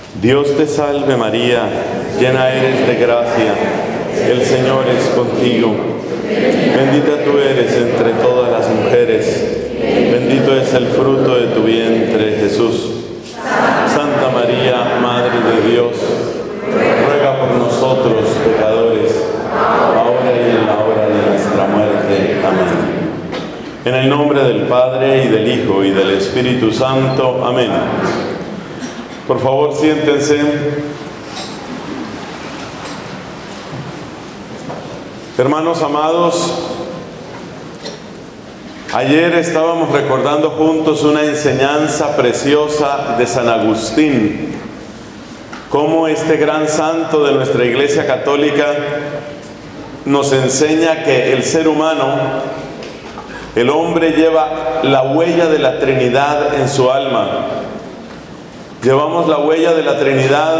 Dios te salve María, llena eres de gracia, el Señor es contigo. Bendita tú eres entre todas las mujeres, bendito es el fruto de tu vientre, Jesús. Santa María, Madre de Dios, ruega por nosotros pecadores, ahora y en la hora de nuestra muerte. Amén. En el nombre del Padre, y del Hijo, y del Espíritu Santo. Amén. Por favor, siéntense. Hermanos amados, ayer estábamos recordando juntos una enseñanza preciosa de San Agustín, cómo este gran santo de nuestra Iglesia Católica nos enseña que el ser humano, el hombre, lleva la huella de la Trinidad en su alma. Llevamos la huella de la Trinidad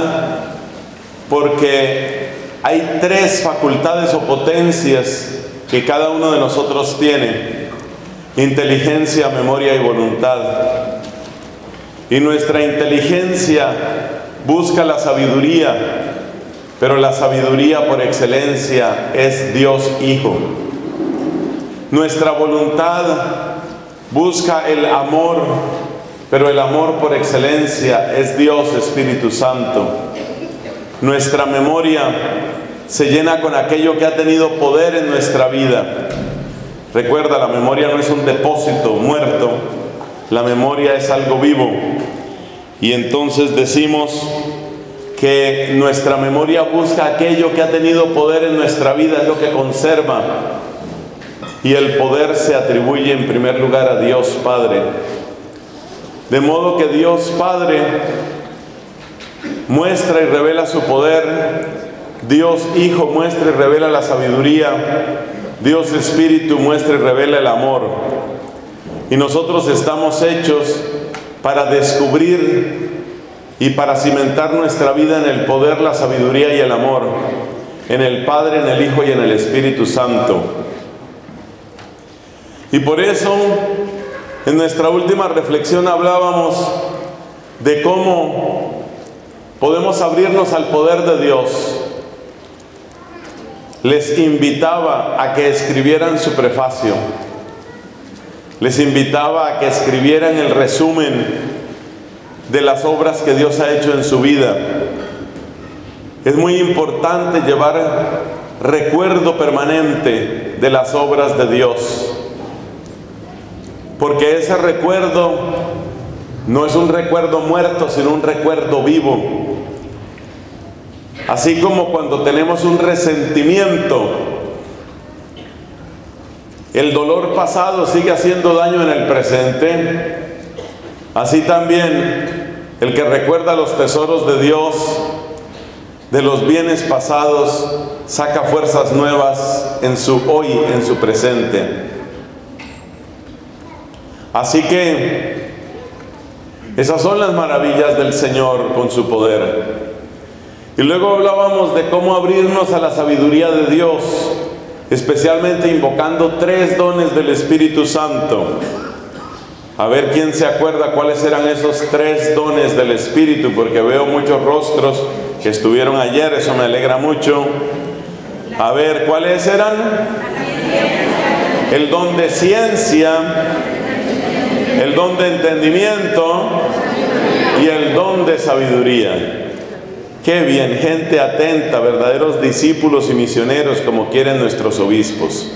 porque hay tres facultades o potencias que cada uno de nosotros tiene: inteligencia, memoria y voluntad. Y nuestra inteligencia busca la sabiduría, pero la sabiduría por excelencia es Dios Hijo. Nuestra voluntad busca el amor, pero el amor por excelencia es Dios Espíritu Santo. Nuestra memoria se llena con aquello que ha tenido poder en nuestra vida. Recuerda, la memoria no es un depósito muerto, la memoria es algo vivo. Y entonces decimos que nuestra memoria busca aquello que ha tenido poder en nuestra vida, es lo que conserva. Y el poder se atribuye en primer lugar a Dios Padre. De modo que Dios Padre muestra y revela su poder, Dios Hijo muestra y revela la sabiduría, Dios Espíritu muestra y revela el amor. Y nosotros estamos hechos para descubrir y para cimentar nuestra vida en el poder, la sabiduría y el amor, en el Padre, en el Hijo y en el Espíritu Santo. Y por eso, en nuestra última reflexión hablábamos de cómo podemos abrirnos al poder de Dios. Les invitaba a que escribieran su prefacio. Les invitaba a que escribieran el resumen de las obras que Dios ha hecho en su vida. Es muy importante llevar recuerdo permanente de las obras de Dios, porque ese recuerdo no es un recuerdo muerto, sino un recuerdo vivo. Así como cuando tenemos un resentimiento, el dolor pasado sigue haciendo daño en el presente, así también el que recuerda los tesoros de Dios, de los bienes pasados, saca fuerzas nuevas en su hoy, en su presente. Así que esas son las maravillas del Señor con su poder. Y luego hablábamos de cómo abrirnos a la sabiduría de Dios, especialmente invocando tres dones del Espíritu Santo. A ver quién se acuerda cuáles eran esos tres dones del Espíritu, porque veo muchos rostros que estuvieron ayer, eso me alegra mucho. A ver, ¿cuáles eran? El don de ciencia, el don de entendimiento y el don de sabiduría. Qué bien, gente atenta, verdaderos discípulos y misioneros como quieren nuestros obispos.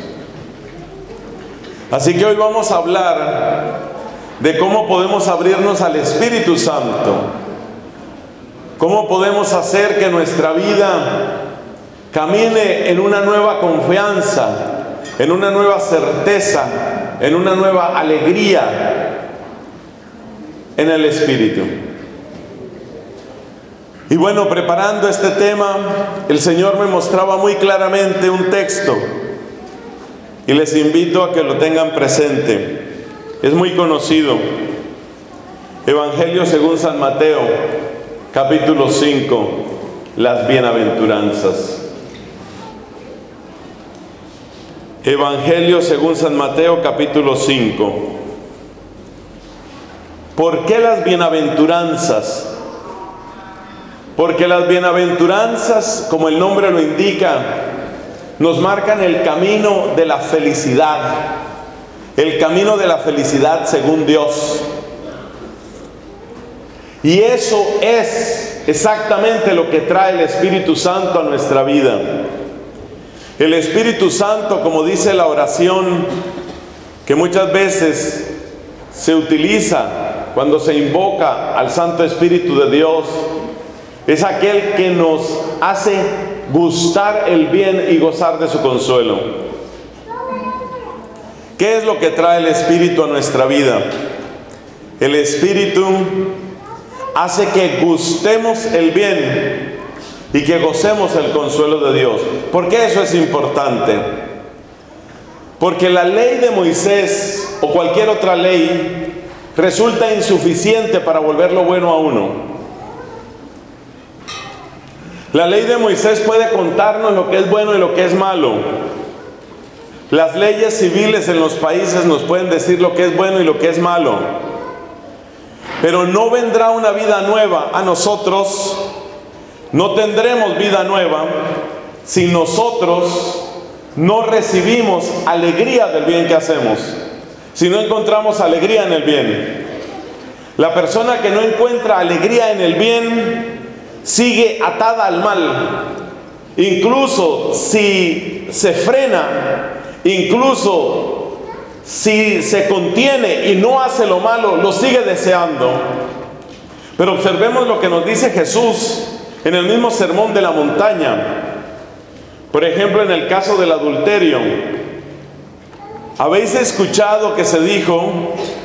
Así que hoy vamos a hablar de cómo podemos abrirnos al Espíritu Santo, cómo podemos hacer que nuestra vida camine en una nueva confianza, en una nueva certeza, en una nueva alegría en el Espíritu. Y bueno, preparando este tema, el Señor me mostraba muy claramente un texto y les invito a que lo tengan presente. Es muy conocido. Evangelio según San Mateo, capítulo 5, las bienaventuranzas. Evangelio según San Mateo, capítulo 5. ¿Por qué las bienaventuranzas? Porque las bienaventuranzas, como el nombre lo indica, nos marcan el camino de la felicidad. El camino de la felicidad según Dios. Y eso es exactamente lo que trae el Espíritu Santo a nuestra vida. El Espíritu Santo, como dice la oración, que muchas veces se utiliza cuando se invoca al Santo Espíritu de Dios, es aquel que nos hace gustar el bien y gozar de su consuelo. ¿Qué es lo que trae el Espíritu a nuestra vida? El Espíritu hace que gustemos el bien y que gocemos el consuelo de Dios. ¿Por qué eso es importante? Porque la ley de Moisés o cualquier otra ley resulta insuficiente para volver lo bueno a uno. La ley de Moisés puede contarnos lo que es bueno y lo que es malo. Las leyes civiles en los países nos pueden decir lo que es bueno y lo que es malo. Pero no vendrá una vida nueva a nosotros, no tendremos vida nueva si nosotros no recibimos alegría del bien que hacemos, si no encontramos alegría en el bien. La persona que no encuentra alegría en el bien sigue atada al mal. Incluso si se frena, incluso si se contiene y no hace lo malo, lo sigue deseando. Pero observemos lo que nos dice Jesús en el mismo sermón de la montaña. Por ejemplo, en el caso del adulterio. ¿Habéis escuchado que se dijo: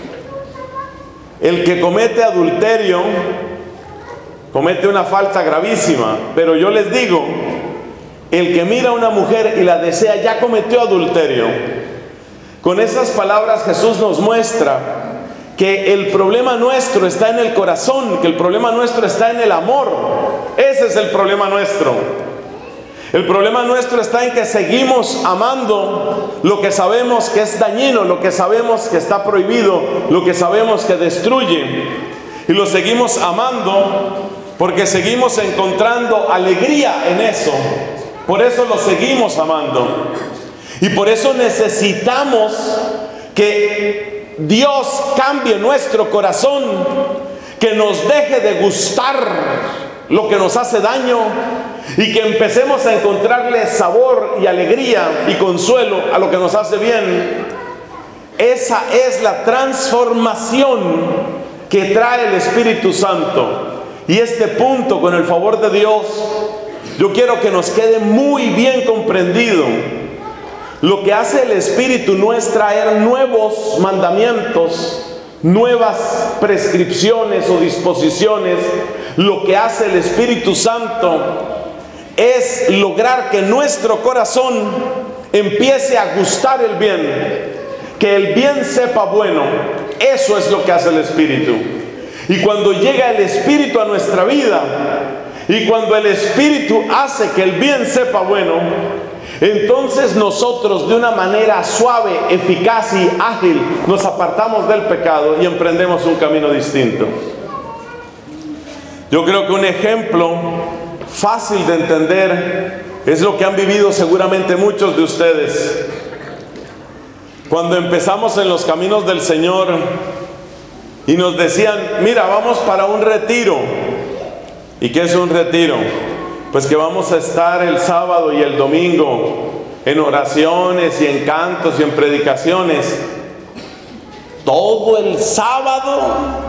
el que comete adulterio comete una falta gravísima? Pero yo les digo, el que mira a una mujer y la desea ya cometió adulterio. Con esas palabras Jesús nos muestra que el problema nuestro está en el corazón, que el problema nuestro está en el amor. Ese es el problema nuestro. El problema nuestro está en que seguimos amando lo que sabemos que es dañino, lo que sabemos que está prohibido, lo que sabemos que destruye. Y lo seguimos amando porque seguimos encontrando alegría en eso. Por eso lo seguimos amando. Y por eso necesitamos que Dios cambie nuestro corazón, que nos deje de gustar lo que nos hace daño y que empecemos a encontrarle sabor y alegría y consuelo a lo que nos hace bien. Esa es la transformación que trae el Espíritu Santo. Y este punto, con el favor de Dios, yo quiero que nos quede muy bien comprendido. Lo que hace el Espíritu no es traer nuevos mandamientos, nuevas prescripciones o disposiciones. Lo que hace el Espíritu Santo es lograr que nuestro corazón empiece a gustar el bien, que el bien sepa bueno. Eso es lo que hace el Espíritu. Y cuando llega el Espíritu a nuestra vida, y cuando el Espíritu hace que el bien sepa bueno, entonces nosotros de una manera suave, eficaz y ágil nos apartamos del pecado y emprendemos un camino distinto. Yo creo que un ejemplo fácil de entender es lo que han vivido seguramente muchos de ustedes. Cuando empezamos en los caminos del Señor y nos decían: mira, vamos para un retiro. ¿Y qué es un retiro? Pues que vamos a estar el sábado y el domingo en oraciones y en cantos y en predicaciones. Todo el sábado,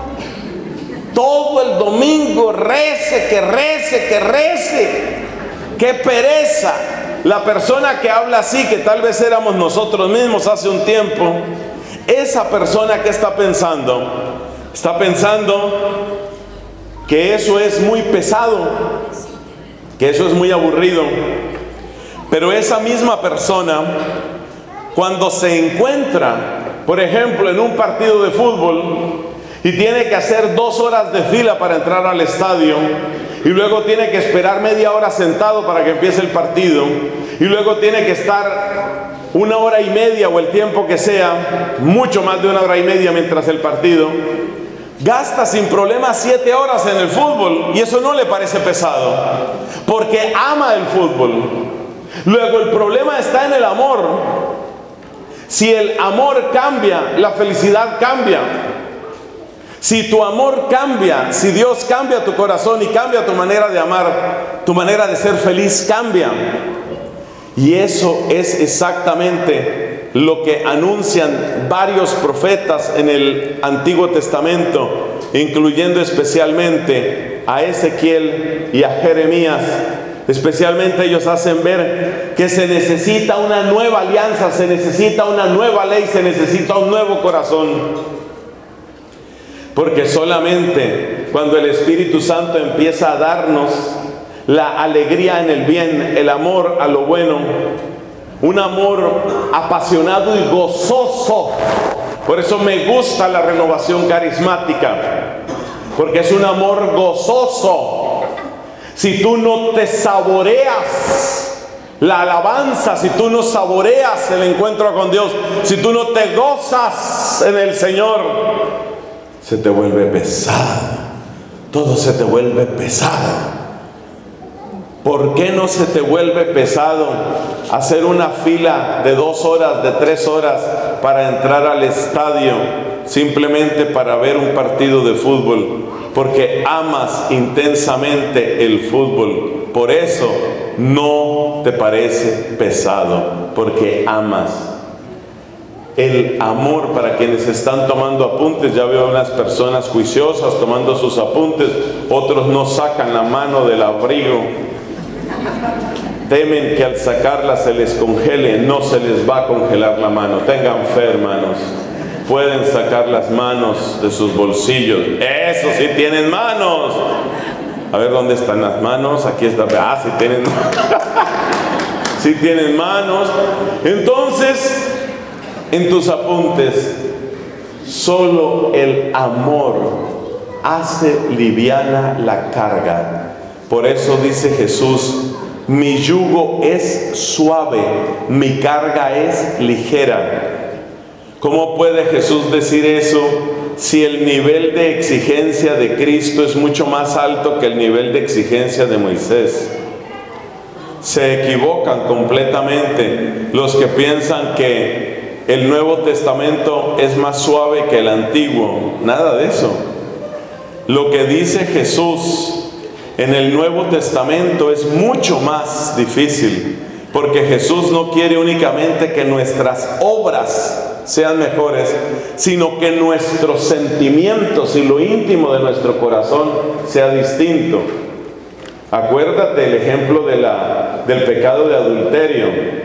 todo el domingo, rece, que rece, que rece. ¡Qué pereza! La persona que habla así, que tal vez éramos nosotros mismos hace un tiempo, esa persona, ¿qué está pensando? Está pensando que eso es muy pesado, que eso es muy aburrido. Pero esa misma persona, cuando se encuentra, por ejemplo, en un partido de fútbol y tiene que hacer 2 horas de fila para entrar al estadio, y luego tiene que esperar media hora sentado para que empiece el partido, y luego tiene que estar 1 hora y media o el tiempo que sea, mucho más de 1 hora y media mientras el partido, gasta sin problema 7 horas en el fútbol y eso no le parece pesado, porque ama el fútbol. Luego el problema está en el amor. Si el amor cambia, la felicidad cambia. Si tu amor cambia, si Dios cambia tu corazón y cambia tu manera de amar, tu manera de ser feliz cambia. Y eso es exactamente lo que anuncian varios profetas en el Antiguo Testamento, incluyendo especialmente a Ezequiel y a Jeremías. Especialmente ellos hacen ver que se necesita una nueva alianza, se necesita una nueva ley, se necesita un nuevo corazón. Porque solamente cuando el Espíritu Santo empieza a darnos la alegría en el bien, el amor a lo bueno, un amor apasionado y gozoso. Por eso me gusta la renovación carismática, porque es un amor gozoso. Si tú no te saboreas la alabanza, si tú no saboreas el encuentro con Dios, si tú no te gozas en el Señor, se te vuelve pesado. Todo se te vuelve pesado. ¿Por qué no se te vuelve pesado hacer una fila de 2 horas, de 3 horas para entrar al estadio simplemente para ver un partido de fútbol? Porque amas intensamente el fútbol. Por eso no te parece pesado, porque amas. El amor, para quienes están tomando apuntes, ya veo unas personas juiciosas tomando sus apuntes, otros no sacan la mano del abrigo. Temen que al sacarla se les congele. No se les va a congelar la mano. Tengan fe, hermanos. Pueden sacar las manos de sus bolsillos. Eso sí tienen manos. A ver, ¿dónde están las manos? Aquí está. Ah, sí tienen sí tienen manos. Entonces, en tus apuntes, solo el amor hace liviana la carga. Por eso dice Jesús: mi yugo es suave, mi carga es ligera. ¿Cómo puede Jesús decir eso si el nivel de exigencia de Cristo es mucho más alto que el nivel de exigencia de Moisés? Se equivocan completamente los que piensan que el Nuevo Testamento es más suave que el Antiguo. Nada de eso. Lo que dice Jesús en el Nuevo Testamento es mucho más difícil, porque Jesús no quiere únicamente que nuestras obras sean mejores, sino que nuestros sentimientos y lo íntimo de nuestro corazón sea distinto. Acuérdate el ejemplo del pecado de adulterio.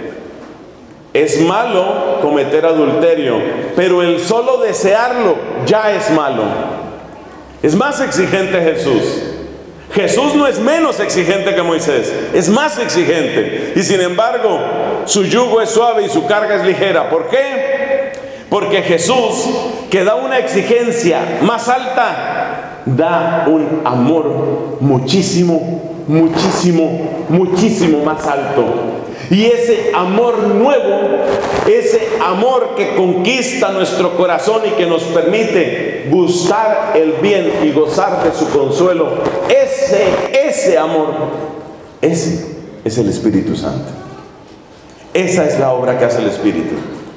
Es malo cometer adulterio, pero el solo desearlo ya es malo. Es más exigente Jesús. Jesús no es menos exigente que Moisés, es más exigente. Y sin embargo, su yugo es suave y su carga es ligera. ¿Por qué? Porque Jesús, que da una exigencia más alta, da un amor muchísimo, muchísimo, muchísimo más alto. Y ese amor nuevo, ese amor que conquista nuestro corazón y que nos permite gustar el bien y gozar de su consuelo, ese amor, ese es el Espíritu Santo. Esa es la obra que hace el Espíritu.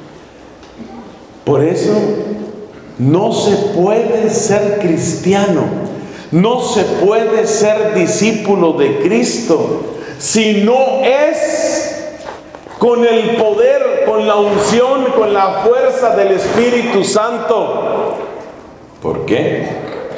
Por eso no se puede ser cristiano, no se puede ser discípulo de Cristo si no es con el poder, con la unción, con la fuerza del Espíritu Santo. ¿Por qué?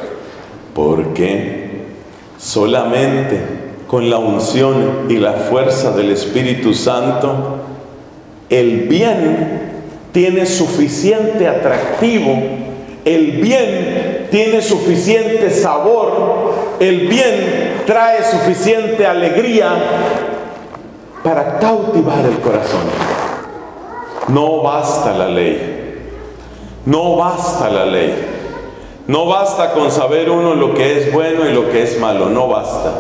Porque solamente con la unción y la fuerza del Espíritu Santo, el bien tiene suficiente atractivo, el bien tiene suficiente sabor, el bien trae suficiente alegría para cautivar el corazón. No basta la ley, no basta la ley, no basta con saber uno lo que es bueno y lo que es malo, no basta.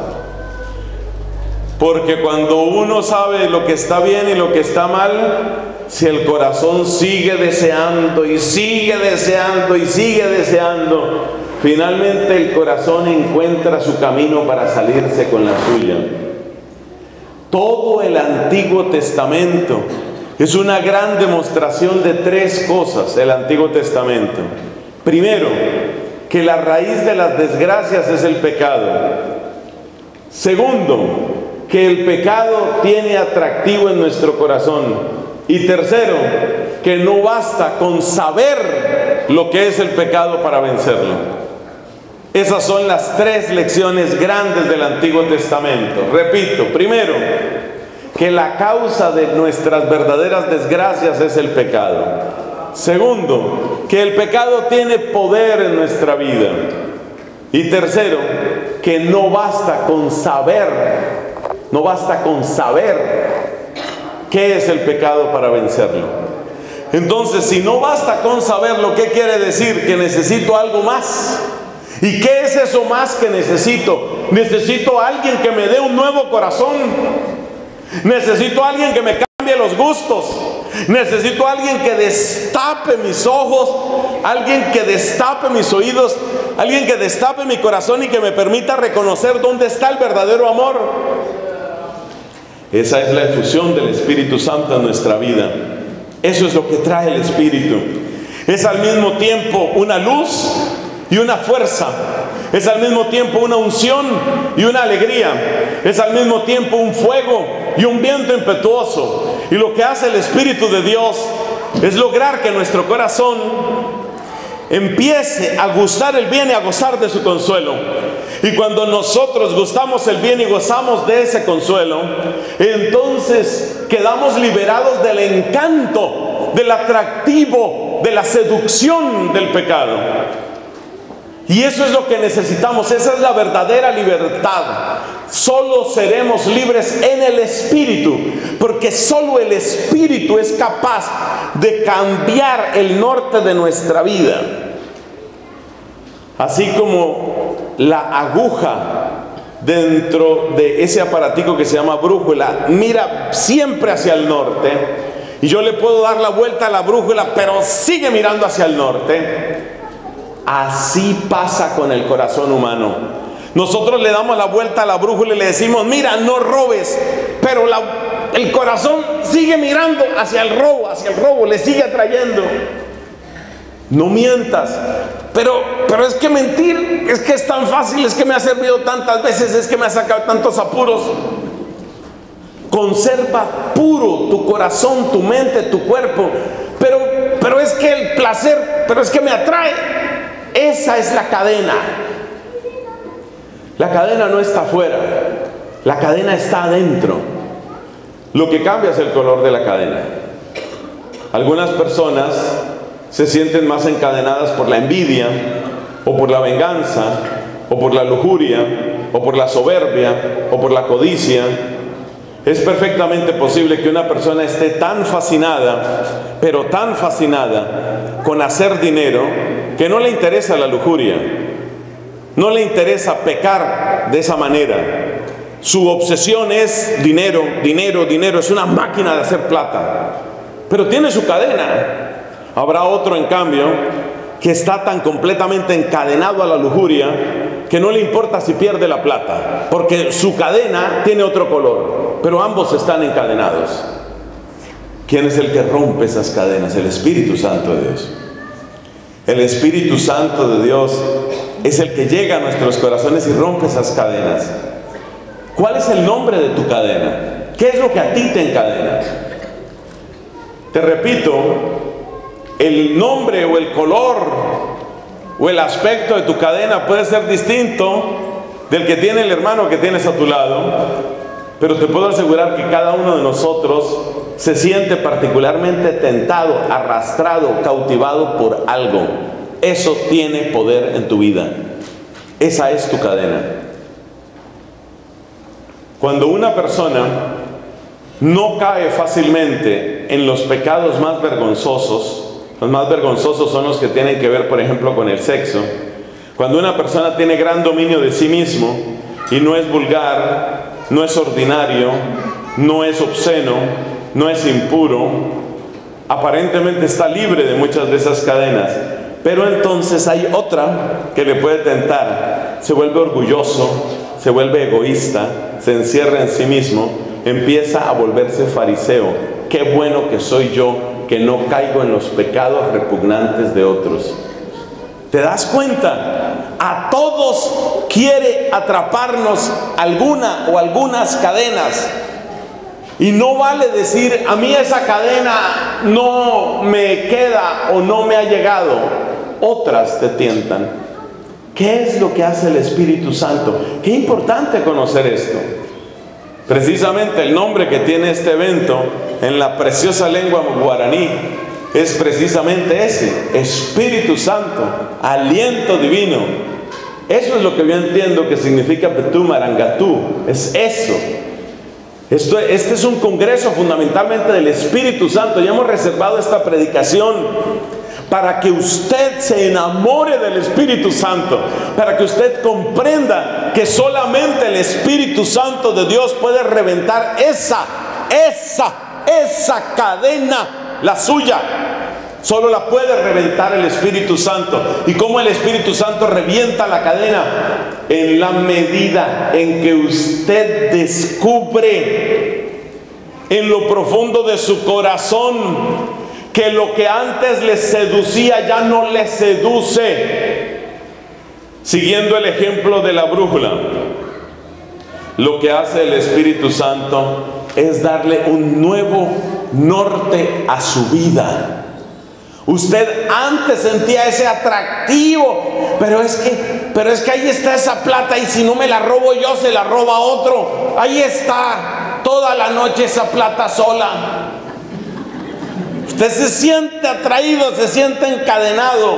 Porque cuando uno sabe lo que está bien y lo que está mal, si el corazón sigue deseando y sigue deseando y sigue deseando, finalmente el corazón encuentra su camino para salirse con la suya. Todo el Antiguo Testamento es una gran demostración de tres cosas, el Antiguo Testamento. Primero, que la raíz de las desgracias es el pecado. Segundo, que el pecado tiene atractivo en nuestro corazón. Y tercero, que no basta con saber lo que es el pecado para vencerlo. Esas son las tres lecciones grandes del Antiguo Testamento. Repito, primero, que la causa de nuestras verdaderas desgracias es el pecado. Segundo, que el pecado tiene poder en nuestra vida. Y tercero, que no basta con saber qué es el pecado para vencerlo. Entonces, si no basta con saberlo, ¿qué quiere decir? Que necesito algo más. ¿Y qué es eso más que necesito? Necesito a alguien que me dé un nuevo corazón. Necesito a alguien que me cambie los gustos. Necesito a alguien que destape mis ojos, alguien que destape mis oídos, alguien que destape mi corazón y que me permita reconocer dónde está el verdadero amor. Esa es la efusión del Espíritu Santo en nuestra vida. Eso es lo que trae el Espíritu. Es al mismo tiempo una luz y una fuerza. Es al mismo tiempo una unción y una alegría. Es al mismo tiempo un fuego y un viento impetuoso. Y lo que hace el Espíritu de Dios es lograr que nuestro corazón empiece a gustar el bien y a gozar de su consuelo. Y cuando nosotros gustamos el bien y gozamos de ese consuelo, entonces quedamos liberados del encanto, del atractivo, de la seducción del pecado. Y eso es lo que necesitamos, esa es la verdadera libertad. Solo seremos libres en el Espíritu, porque solo el Espíritu es capaz de cambiar el norte de nuestra vida. Así como la aguja dentro de ese aparatico que se llama brújula mira siempre hacia el norte, y yo le puedo dar la vuelta a la brújula, pero sigue mirando hacia el norte. Así pasa con el corazón humano. Nosotros le damos la vuelta a la brújula y le decimos, mira, no robes, pero el corazón sigue mirando hacia el robo, le sigue atrayendo. No mientas. Pero es que mentir, es que es tan fácil, es que me ha servido tantas veces, es que me ha sacado tantos apuros. Conserva puro tu corazón, tu mente, tu cuerpo. Pero es que el placer, pero es que me atrae. Esa es la cadena. La cadena no está afuera, la cadena está adentro. Lo que cambia es el color de la cadena. Algunas personas se sienten más encadenadas por la envidia, o por la venganza, o por la lujuria, o por la soberbia, o por la codicia. Es perfectamente posible que una persona esté tan fascinada, pero tan fascinada con hacer dinero, que no le interesa la lujuria, no le interesa pecar de esa manera. Su obsesión es dinero, dinero, dinero, es una máquina de hacer plata, pero tiene su cadena. Habrá otro, en cambio, que está tan completamente encadenado a la lujuria que no le importa si pierde la plata, porque su cadena tiene otro color, pero ambos están encadenados. ¿Quién es el que rompe esas cadenas? El Espíritu Santo de Dios. El Espíritu Santo de Dios es el que llega a nuestros corazones y rompe esas cadenas. ¿Cuál es el nombre de tu cadena? ¿Qué es lo que a ti te encadena? Te repito, el nombre o el color o el aspecto de tu cadena puede ser distinto del que tiene el hermano que tienes a tu lado, pero te puedo asegurar que cada uno de nosotros se siente particularmente tentado, arrastrado, cautivado por algo. Eso tiene poder en tu vida. Esa es tu cadena. Cuando una persona no cae fácilmente en los pecados más vergonzosos, los más vergonzosos son los que tienen que ver, por ejemplo, con el sexo. Cuando una persona tiene gran dominio de sí mismo y no es vulgar, no es ordinario, no es obsceno, no es impuro, aparentemente está libre de muchas de esas cadenas, Pero entonces hay otra que le puede tentar. Se vuelve orgulloso, se vuelve egoísta, se encierra en sí mismo, empieza a volverse fariseo. Qué bueno que soy yo, que no caigo en los pecados repugnantes de otros. ¿Te das cuenta? A todos quiere atraparnos alguna o algunas cadenas. Y no vale decir, a mí esa cadena no me queda o no me ha llegado. Otras te tientan. ¿Qué es lo que hace el Espíritu Santo? Qué importante conocer esto. Precisamente el nombre que tiene este evento en la preciosa lengua guaraní es precisamente ese: Espíritu Santo, aliento divino. Eso es lo que yo entiendo que significa Petú Marangatú. Es eso. Este es un congreso fundamentalmente del Espíritu Santo. Ya hemos reservado esta predicación para que usted se enamore del Espíritu Santo, para que usted comprenda que solamente el Espíritu Santo de Dios puede reventar esa cadena, la suya. Solo la puede reventar el Espíritu Santo. ¿Y cómo el Espíritu Santo revienta la cadena? En la medida en que usted descubre en lo profundo de su corazón que lo que antes le seducía ya no le seduce. Siguiendo el ejemplo de la brújula, lo que hace el Espíritu Santo es darle un nuevo norte a su vida. Usted antes sentía ese atractivo, pero es que ahí está esa plata, y si no me la robo yo, se la roba otro. Ahí está toda la noche esa plata sola. Usted se siente atraído, se siente encadenado.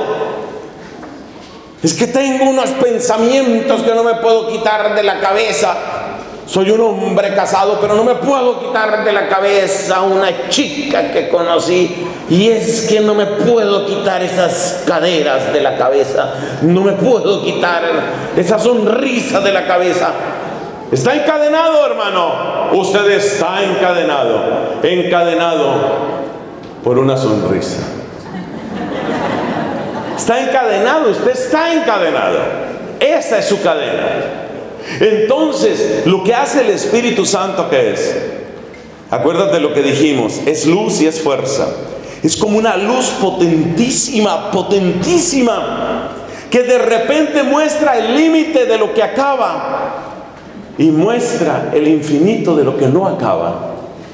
Es que tengo unos pensamientos que no me puedo quitar de la cabeza. Soy un hombre casado, pero no me puedo quitar de la cabeza una chica que conocí. Y es que no me puedo quitar esas caderas de la cabeza. No me puedo quitar esa sonrisa de la cabeza. ¿Está encadenado, hermano? Usted está encadenado por una sonrisa. Está encadenado, usted está encadenado. Esa es su cadena. Entonces, lo que hace el Espíritu Santo, ¿qué es? Acuérdate lo que dijimos: es luz y es fuerza. Es como una luz potentísima, que de repente muestra el límite de lo que acaba y muestra el infinito de lo que no acaba.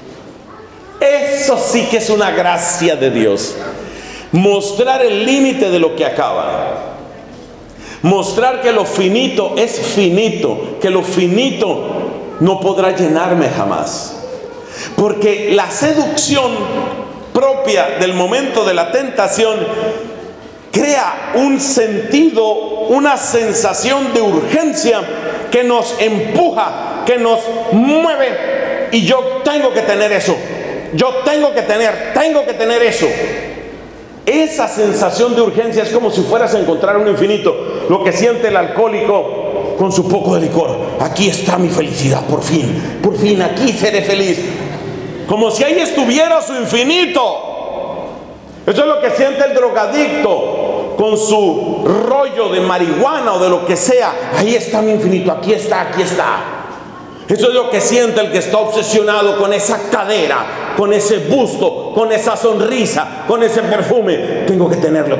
Eso sí que es una gracia de Dios. Mostrar el límite de lo que acaba. Mostrar que lo finito es finito, que lo finito no podrá llenarme jamás. Porque la seducción propia del momento de la tentación crea un sentido, una sensación de urgencia que nos empuja, que nos mueve. Y yo tengo que tener eso. Yo tengo que tener eso. Esa sensación de urgencia es como si fueras a encontrar un infinito. Lo que siente el alcohólico con su poco de licor. Aquí está mi felicidad, por fin, aquí seré feliz. Como si ahí estuviera su infinito. Eso es lo que siente el drogadicto con su rollo de marihuana o de lo que sea. Ahí está mi infinito, aquí está. Eso es lo que siente el que está obsesionado con esa cadera, con ese busto, con esa sonrisa, con ese perfume. Tengo que tenerlo.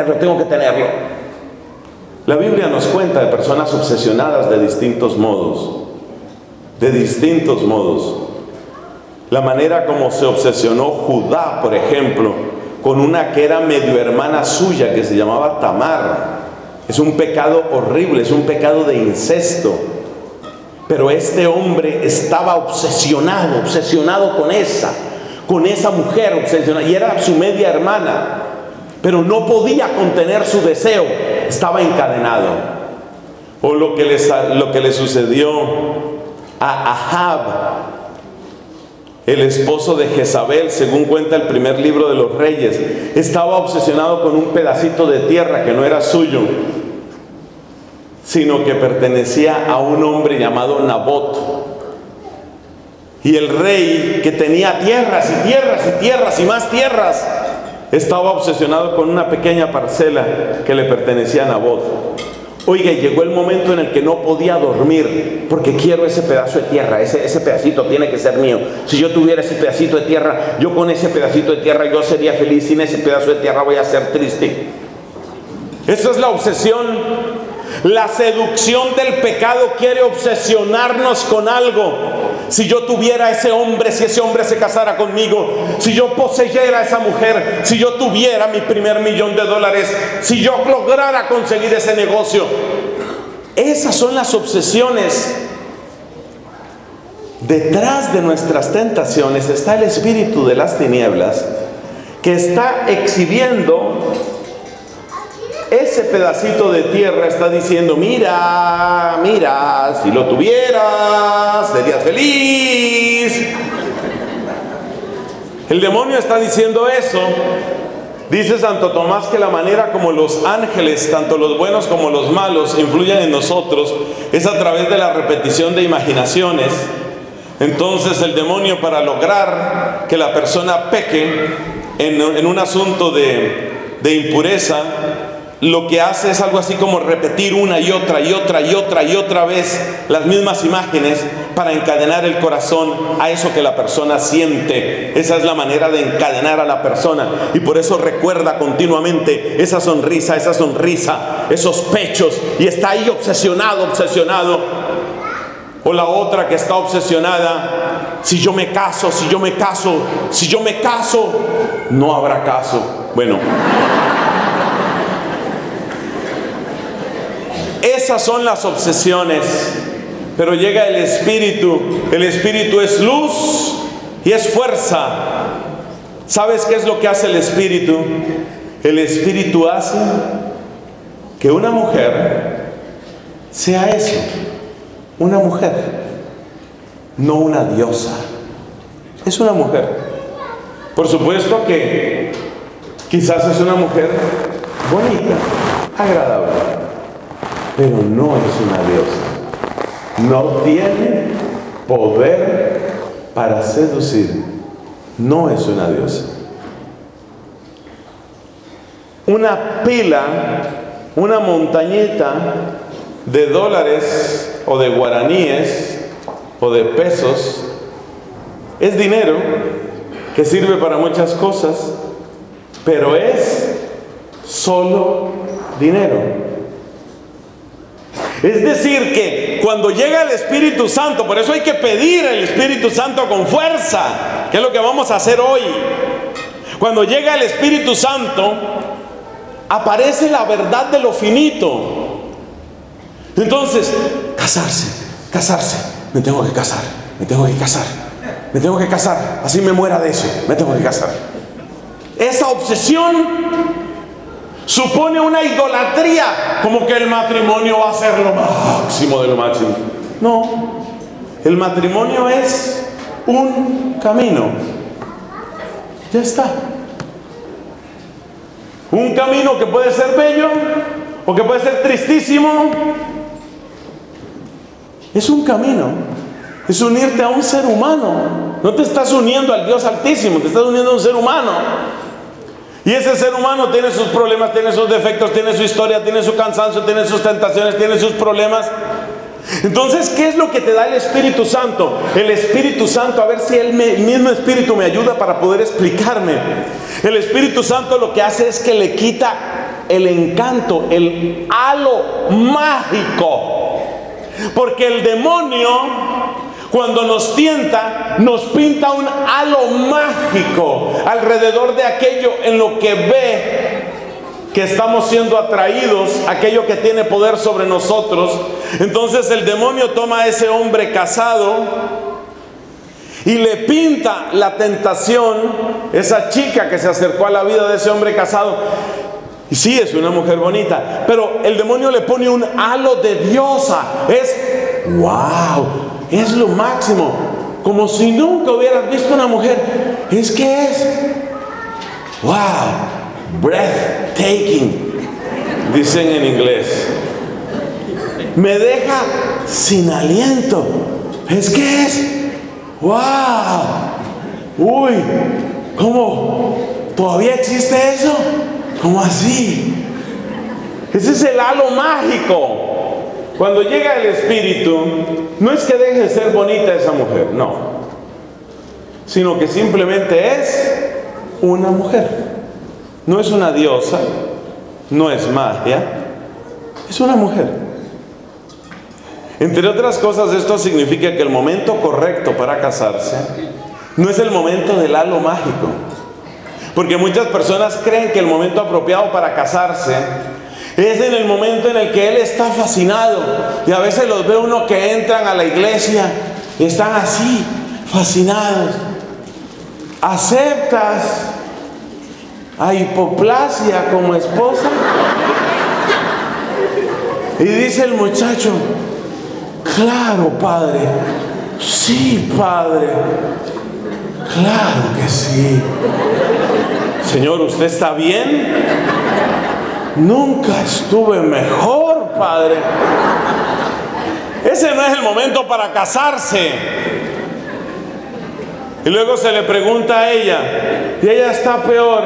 La Biblia nos cuenta de personas obsesionadas de distintos modos. La manera como se obsesionó Judá, por ejemplo, con una que era medio hermana suya, que se llamaba Tamar. Es un pecado horrible, es un pecado de incesto. Pero este hombre estaba obsesionado con esa mujer, y era su media hermana, pero no podía contener su deseo, estaba encadenado. O lo que le sucedió a Ahab, el esposo de Jezabel, según cuenta el primer libro de los Reyes. Estaba obsesionado con un pedacito de tierra que no era suyo, sino que pertenecía a un hombre llamado Nabot. Y el rey, que tenía tierras y más tierras, estaba obsesionado con una pequeña parcela que le pertenecía a Nabot. Oiga, llegó el momento en el que no podía dormir, porque quiero ese pedazo de tierra, ese pedacito tiene que ser mío. Si yo tuviera ese pedacito de tierra, yo con ese pedacito de tierra yo sería feliz, sin ese pedazo de tierra voy a ser triste. Esa es la obsesión. La seducción del pecado quiere obsesionarnos con algo. Si yo tuviera ese hombre, si ese hombre se casara conmigo, si yo poseyera a esa mujer, si yo tuviera mi primer $1,000,000, si yo lograra conseguir ese negocio. Esas son las obsesiones. Detrás de nuestras tentaciones está el espíritu de las tinieblas que está exhibiendo ese pedacito de tierra, está diciendo: mira, mira, si lo tuvieras, serías feliz. El demonio está diciendo eso. Dice Santo Tomás que la manera como los ángeles, tanto los buenos como los malos, influyen en nosotros es a través de la repetición de imaginaciones. Entonces el demonio, para lograr que la persona peque en un asunto de impureza, lo que hace es algo así como repetir una y otra y otra y otra y otra vez las mismas imágenes para encadenar el corazón a eso que la persona siente. Esa es la manera de encadenar a la persona, y por eso recuerda continuamente esa sonrisa, esos pechos, y está ahí obsesionado. O la otra que está obsesionada: si yo me caso, no habrá caso. Bueno, esas son las obsesiones. Pero llega el Espíritu. El Espíritu es luz y es fuerza. ¿Sabes qué es lo que hace el Espíritu? El Espíritu hace que una mujer sea eso, una mujer, no una diosa. Es una mujer. Por supuesto que quizás es una mujer bonita, agradable, pero no es una diosa. No tiene poder para seducir. No es una diosa. Una pila, una montañita de dólares o de guaraníes o de pesos es dinero que sirve para muchas cosas, pero es solo dinero. Es decir, que cuando llega el Espíritu Santo, por eso hay que pedir al Espíritu Santo con fuerza, que es lo que vamos a hacer hoy. Cuando llega el Espíritu Santo, aparece la verdad de lo finito. Entonces, casarse, me tengo que casar, así me muera de eso, me tengo que casar. Esa obsesión supone una idolatría, como que el matrimonio va a ser lo máximo de lo máximo. No, el matrimonio es un camino. Ya está. Un camino que puede ser bello o que puede ser tristísimo. Es un camino. Es unirte a un ser humano. No te estás uniendo al Dios Altísimo, te estás uniendo a un ser humano. Y ese ser humano tiene sus problemas, tiene sus defectos, tiene su historia, tiene su cansancio, tiene sus tentaciones, tiene sus problemas. Entonces, ¿qué es lo que te da el Espíritu Santo? El Espíritu Santo, a ver si el mismo Espíritu me ayuda para poder explicarme. El Espíritu Santo lo que hace es que le quita el encanto, el halo mágico. Porque el demonio, cuando nos tienta, nos pinta un halo mágico alrededor de aquello en lo que ve que estamos siendo atraídos, aquello que tiene poder sobre nosotros. Entonces el demonio toma a ese hombre casado y le pinta la tentación, esa chica que se acercó a la vida de ese hombre casado. Y sí, es una mujer bonita, pero el demonio le pone un halo de diosa. Es wow, es lo máximo, como si nunca hubieras visto una mujer. Es que es wow, breathtaking, dicen en inglés. Me deja sin aliento. Es que es wow, uy, como ¿Todavía existe eso? ¿Cómo así? Ese es el halo mágico. Cuando llega el Espíritu, no es que deje de ser bonita esa mujer, no, sino que simplemente es una mujer. No es una diosa, no es magia, es una mujer. Entre otras cosas, esto significa que el momento correcto para casarse no es el momento del halo mágico. Porque muchas personas creen que el momento apropiado para casarse es en el momento en el que él está fascinado. Y a veces los ve uno que entran a la iglesia y están así, fascinados. ¿Aceptas a Hipoplasia como esposa? Y dice el muchacho: claro, padre. Sí, padre. Claro que sí. Señor, ¿usted está bien? Nunca estuve mejor, padre. Ese no es el momento para casarse. Y luego se le pregunta a ella, y ella está peor.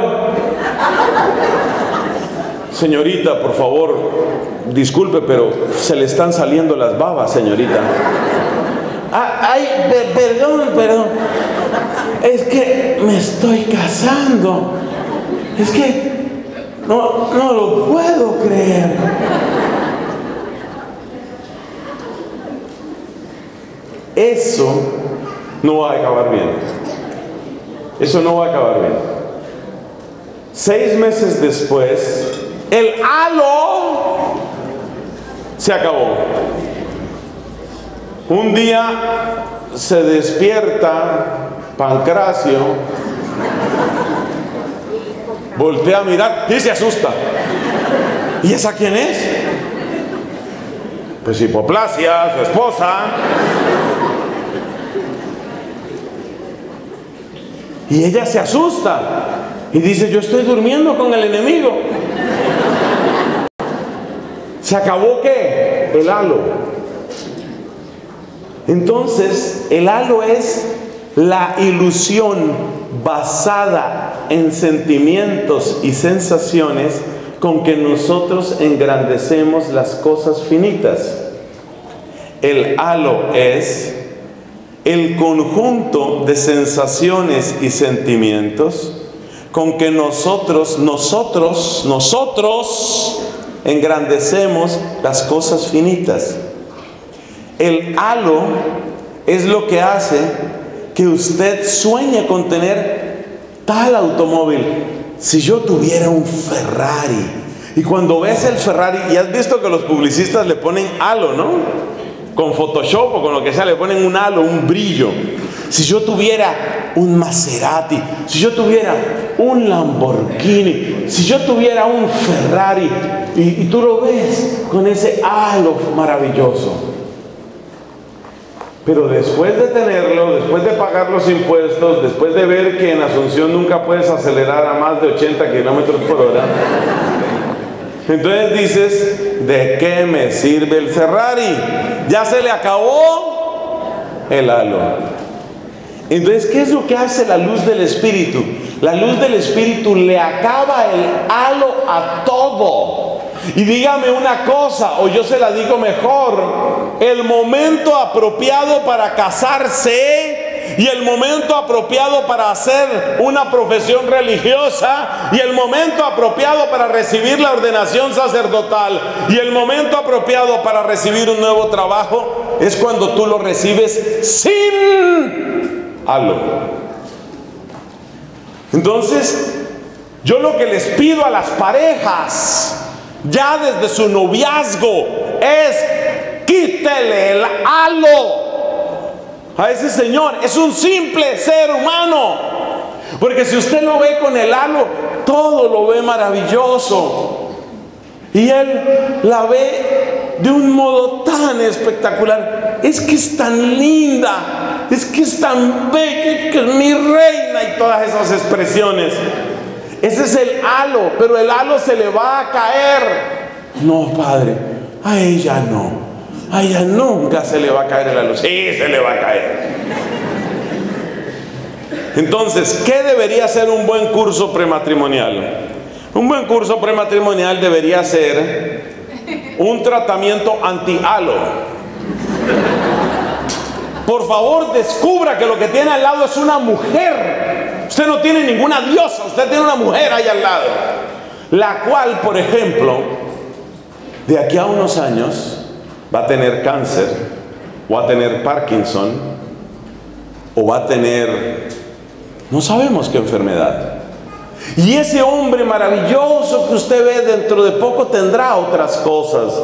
Señorita, por favor, disculpe, pero se le están saliendo las babas, señorita. Ay, perdón. Es que me estoy casando. Es que no lo puedo creer. Eso no va a acabar bien. Eso no va a acabar bien. 6 meses después, el halo se acabó. Un día se despierta Pancracio, voltea a mirar y se asusta. ¿Y esa quién es? Pues Hipoplasia, su esposa. Y ella se asusta y dice: yo estoy durmiendo con el enemigo. ¿Se acabó qué? El halo. Entonces, el halo es la ilusión basada en sentimientos y sensaciones con que nosotros engrandecemos las cosas finitas. El halo es el conjunto de sensaciones y sentimientos con que nosotros engrandecemos las cosas finitas. El halo es lo que hace que usted sueñe con tener tal automóvil. Si yo tuviera un Ferrari. Y cuando ves el Ferrari, y has visto que los publicistas le ponen halo, ¿no? Con Photoshop o con lo que sea, le ponen un halo, un brillo. Si yo tuviera un Maserati, si yo tuviera un Lamborghini, si yo tuviera un Ferrari, y tú lo ves con ese halo maravilloso. Pero después de tenerlo, después de pagar los impuestos, después de ver que en Asunción nunca puedes acelerar a más de 80 kilómetros por hora, entonces dices: ¿de qué me sirve el Ferrari? Ya se le acabó el halo. Entonces, ¿qué es lo que hace la luz del Espíritu? La luz del Espíritu le acaba el halo a todo. Y dígame una cosa, o yo se la digo mejor: el momento apropiado para casarse, y el momento apropiado para hacer una profesión religiosa, y el momento apropiado para recibir la ordenación sacerdotal, y el momento apropiado para recibir un nuevo trabajo, es cuando tú lo recibes sin halo. Entonces, yo lo que les pido a las parejas, ya desde su noviazgo, es: quítele el halo a ese señor. Es un simple ser humano. Porque si usted lo ve con el halo, todo lo ve maravilloso. Y él la ve de un modo tan espectacular. Es que es tan linda, es que es tan bella, que es mi reina, y todas esas expresiones. Ese es el halo, pero el halo se le va a caer. No, padre, a ella no. A ella nunca se le va a caer el halo. Sí, se le va a caer. Entonces, ¿qué debería ser un buen curso prematrimonial? Un buen curso prematrimonial debería ser un tratamiento anti-halo. Por favor, descubra que lo que tiene al lado es una mujer. Usted no tiene ninguna diosa, usted tiene una mujer ahí al lado, la cual, por ejemplo, de aquí a unos años va a tener cáncer, o va a tener Parkinson, o va a tener, no sabemos qué enfermedad. Y ese hombre maravilloso que usted ve dentro de poco tendrá otras cosas.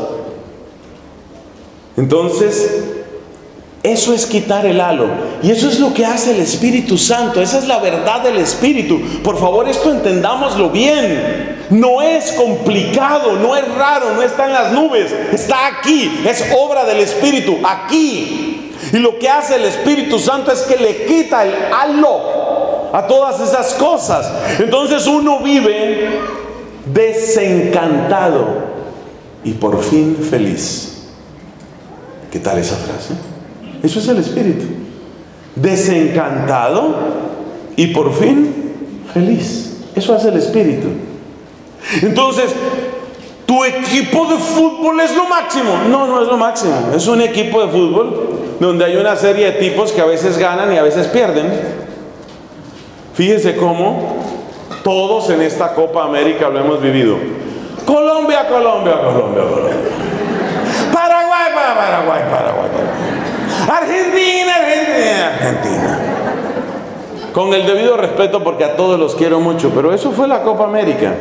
Entonces, eso es quitar el halo. Y eso es lo que hace el Espíritu Santo. Esa es la verdad del Espíritu. Por favor, esto entendámoslo bien. No es complicado, no es raro, no está en las nubes. Está aquí. Es obra del Espíritu, aquí. Y lo que hace el Espíritu Santo es que le quita el halo a todas esas cosas. Entonces uno vive desencantado y por fin feliz. ¿Qué tal esa frase? Eso es el Espíritu. Desencantado y por fin feliz. Eso hace el Espíritu. Entonces, ¿tu equipo de fútbol es lo máximo? No, no es lo máximo. Es un equipo de fútbol donde hay una serie de tipos que a veces ganan y a veces pierden. Fíjese cómo todos en esta Copa América lo hemos vivido. Colombia, Colombia, Colombia, Colombia. Paraguay, Paraguay, Paraguay, Paraguay. Argentina, Argentina, Argentina. Con el debido respeto, porque a todos los quiero mucho, pero eso fue la Copa América.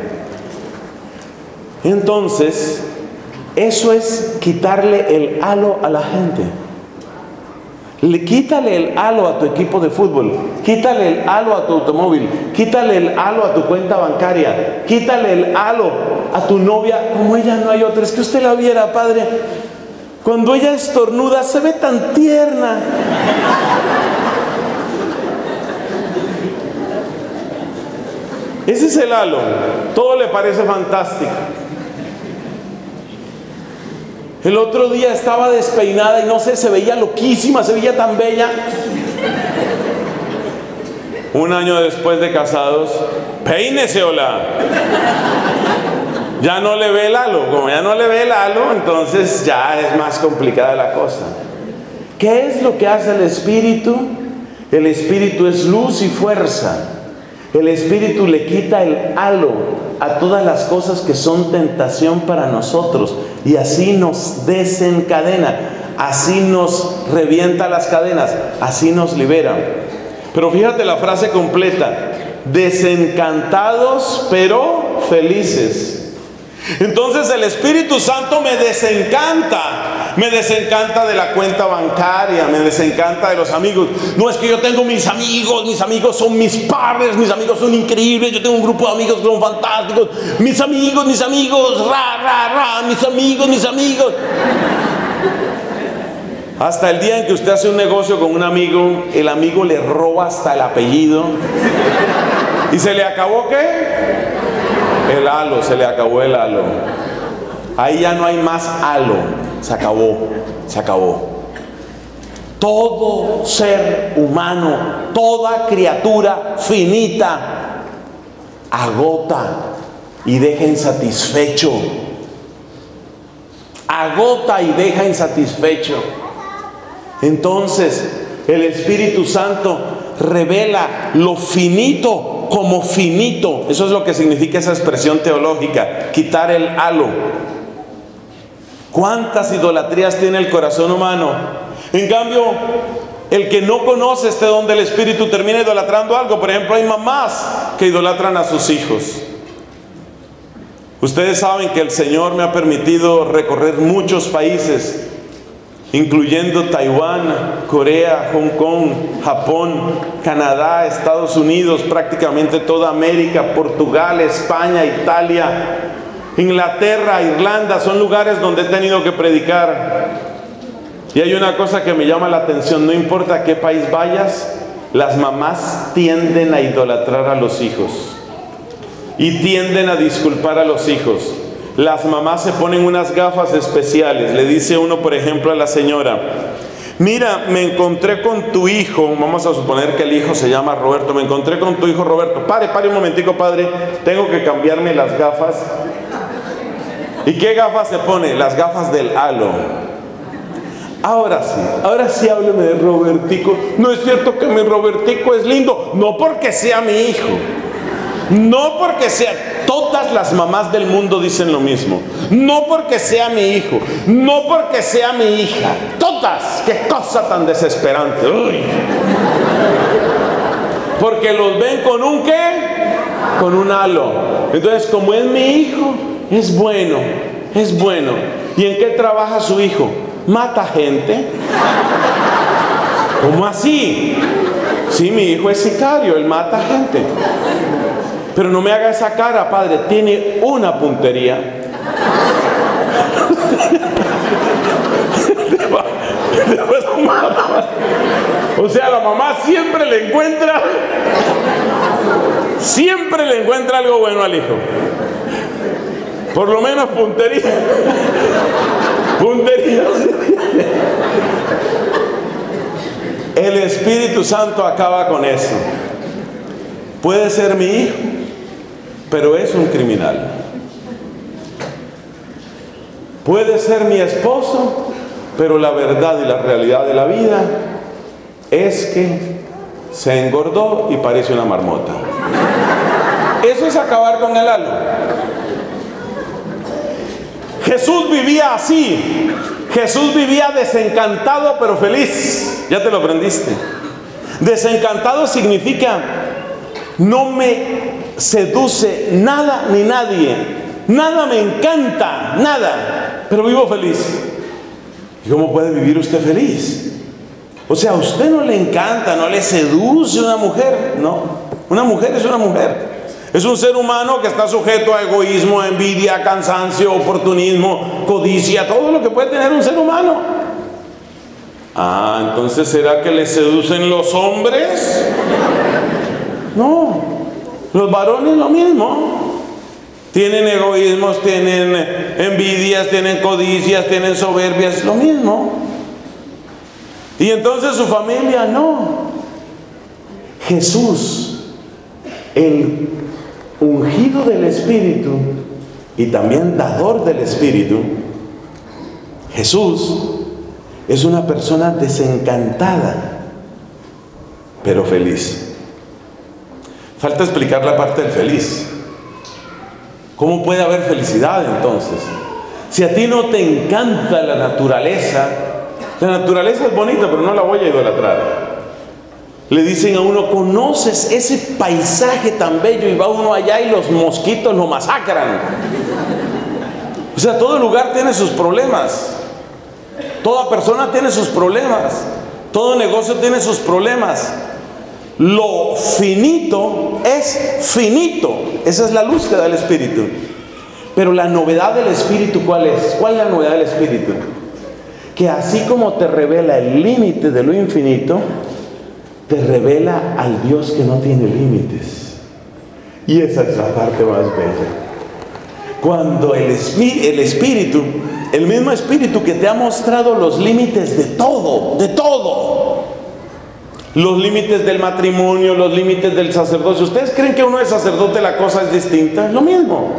Entonces, eso es quitarle el halo a la gente. Quítale el halo a tu equipo de fútbol, quítale el halo a tu automóvil, quítale el halo a tu cuenta bancaria, quítale el halo a tu novia. Como ella no hay otra. Es que usted la viera, padre, cuando ella estornuda se ve tan tierna. Ese es el halo. Todo le parece fantástico. El otro día estaba despeinada y no sé, se veía loquísima, se veía tan bella. Un año después de casados, peínese, hola. Ya no le ve el halo. Como ya no le ve el halo, entonces ya es más complicada la cosa. ¿Qué es lo que hace el Espíritu? El Espíritu es luz y fuerza. El Espíritu le quita el halo a todas las cosas que son tentación para nosotros, y así nos desencadena, así nos revienta las cadenas, así nos libera. Pero fíjate la frase completa: desencantados pero felices. Entonces el Espíritu Santo me desencanta de la cuenta bancaria, me desencanta de los amigos. No es que yo tengo mis amigos son mis padres, mis amigos son increíbles, yo tengo un grupo de amigos que son fantásticos, mis amigos, mis amigos, mis amigos. Hasta el día en que usted hace un negocio con un amigo, el amigo le roba hasta el apellido. ¿Y se le acabó qué? El halo, se le acabó el halo. Ahí ya no hay más halo. Se acabó, se acabó. Todo ser humano, toda criatura finita, agota y deja insatisfecho. Agota y deja insatisfecho. Entonces, el Espíritu Santo revela lo finito como finito. Eso es lo que significa esa expresión teológica: quitar el halo. ¿Cuántas idolatrías tiene el corazón humano? En cambio, el que no conoce este don del Espíritu termina idolatrando algo. Por ejemplo, hay mamás que idolatran a sus hijos. Ustedes saben que el Señor me ha permitido recorrer muchos países, incluyendo Taiwán, Corea, Hong Kong, Japón, Canadá, Estados Unidos, prácticamente toda América, Portugal, España, Italia, Inglaterra, Irlanda. Son lugares donde he tenido que predicar. Y hay una cosa que me llama la atención: no importa a qué país vayas, las mamás tienden a idolatrar a los hijos y tienden a disculpar a los hijos. Las mamás se ponen unas gafas especiales. Le dice uno, por ejemplo, a la señora: mira, me encontré con tu hijo, vamos a suponer que el hijo se llama Roberto, me encontré con tu hijo Roberto. Pare un momentico, padre, tengo que cambiarme las gafas. ¿Y qué gafas se pone? Las gafas del halo. Ahora sí hábleme de Robertico. No es cierto que mi Robertico es lindo, no porque sea mi hijo, no porque sea, todas las mamás del mundo dicen lo mismo, no porque sea mi hijo, no porque sea mi hija, todas, qué cosa tan desesperante. Uy. Porque los ven con un ¿qué? Con un halo. Entonces, como es mi hijo, es bueno. ¿Y en qué trabaja su hijo? Mata gente. ¿Cómo así? Sí, mi hijo es sicario, él mata gente. Pero no me haga esa cara, padre, tiene una puntería. O sea, la mamá siempre le encuentra algo bueno al hijo. Por lo menos puntería. El Espíritu Santo acaba con eso. Puede ser mi hijo, pero es un criminal. Puede ser mi esposo, pero la verdad y la realidad de la vida es que se engordó y parece una marmota. Eso es acabar con el halo. Jesús vivía así. Jesús vivía desencantado pero feliz. Ya te lo aprendiste. Desencantado significa no me seduce nada ni nadie, nada me encanta, nada, pero vivo feliz. ¿Y cómo puede vivir usted feliz? O sea, a usted no le encanta, no le seduce una mujer. No, una mujer es una mujer. Es un ser humano que está sujeto a egoísmo, a envidia, cansancio, oportunismo, codicia, todo lo que puede tener un ser humano. Ah, entonces ¿será que le seducen los hombres? No, los varones lo mismo. Tienen egoísmos, tienen envidias, tienen codicias, tienen soberbias, lo mismo. Y entonces su familia no. Jesús, el ungido del Espíritu y también dador del Espíritu, Jesús es una persona desencantada, pero feliz. Falta explicar la parte del feliz. ¿Cómo puede haber felicidad entonces? Si a ti no te encanta la naturaleza es bonita, pero no la voy a idolatrar. Le dicen a uno, ¿conoces ese paisaje tan bello? Y va uno allá y los mosquitos lo masacran. O sea, todo lugar tiene sus problemas. Toda persona tiene sus problemas. Todo negocio tiene sus problemas. Lo finito es finito. Esa es la búsqueda del Espíritu. Pero la novedad del Espíritu, ¿cuál es? ¿Cuál es la novedad del Espíritu? Que así como te revela el límite de lo infinito, te revela al Dios que no tiene límites. Y esa es la parte más bella. Cuando el Espíritu, el mismo Espíritu que te ha mostrado los límites de todo, los límites del matrimonio, los límites del sacerdocio. ¿Ustedes creen que uno es sacerdote la cosa es distinta? Lo mismo.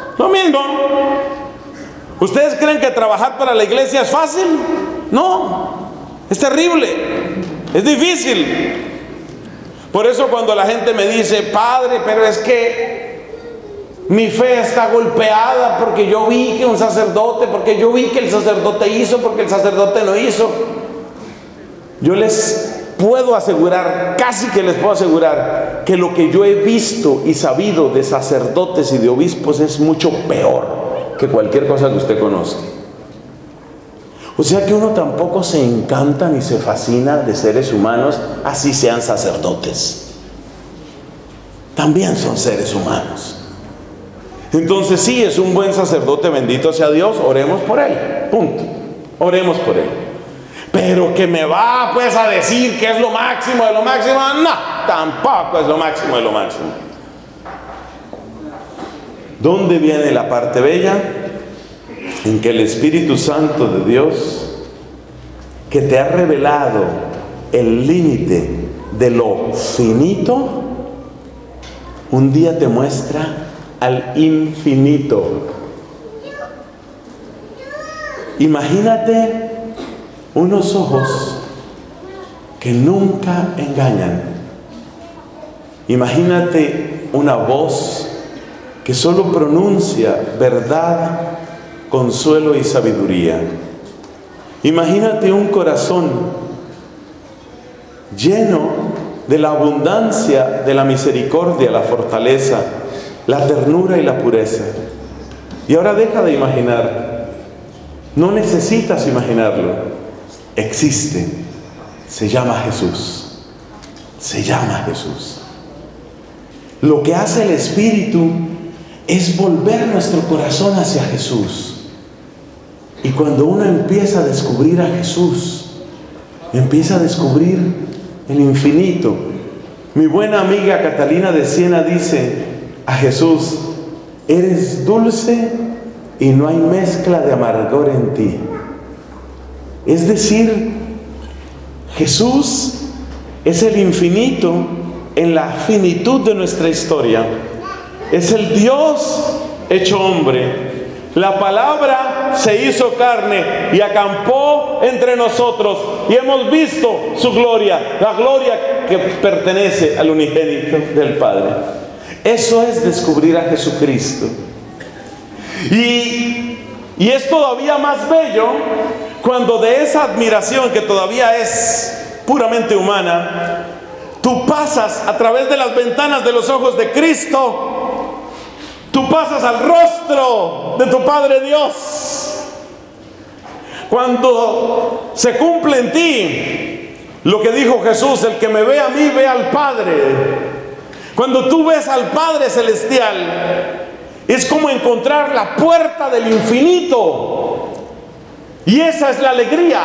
¿Ustedes creen que trabajar para la iglesia es fácil? No, es terrible, es difícil. Por eso cuando la gente me dice, padre, pero es que mi fe está golpeada porque yo vi que un sacerdote, porque yo vi que el sacerdote hizo, porque el sacerdote no hizo. Yo les puedo asegurar, casi que les puedo asegurar, que lo que yo he visto y sabido de sacerdotes y de obispos es mucho peor que cualquier cosa que usted conozca. O sea que uno tampoco se encanta ni se fascina de seres humanos, así sean sacerdotes. También son seres humanos. Entonces sí, es un buen sacerdote, bendito sea Dios, oremos por él, punto. Oremos por él. Pero que me va pues a decir que es lo máximo de lo máximo, no, tampoco es lo máximo de lo máximo. ¿Dónde viene la parte bella? En que el Espíritu Santo de Dios que te ha revelado el límite de lo finito, un día te muestra al infinito. Imagínate unos ojos que nunca engañan. Imagínate una voz que solo pronuncia verdad, consuelo y sabiduría. Imagínate un corazón lleno de la abundancia de la misericordia, la fortaleza, la ternura y la pureza. Y ahora deja de imaginar. No necesitas imaginarlo. Existe. Se llama Jesús. Se llama Jesús. Lo que hace el Espíritu es volver nuestro corazón hacia Jesús. Y cuando uno empieza a descubrir a Jesús, empieza a descubrir el infinito. Mi buena amiga Catalina de Siena dice a Jesús: eres dulce y no hay mezcla de amargor en ti. Es decir, Jesús es el infinito en la finitud de nuestra historia. Es el Dios hecho hombre. La palabra se hizo carne y acampó entre nosotros, y hemos visto su gloria, la gloria que pertenece al unigénito del Padre. Eso es descubrir a Jesucristo. Y es todavía más bello cuando de esa admiración que todavía es puramente humana, tú pasas a través de las ventanas de los ojos de Cristo. Tú pasas al rostro de tu Padre Dios. Cuando se cumple en ti lo que dijo Jesús: el que me ve a mí, ve al Padre. Cuando tú ves al Padre Celestial, es como encontrar la puerta del infinito. Y esa es la alegría.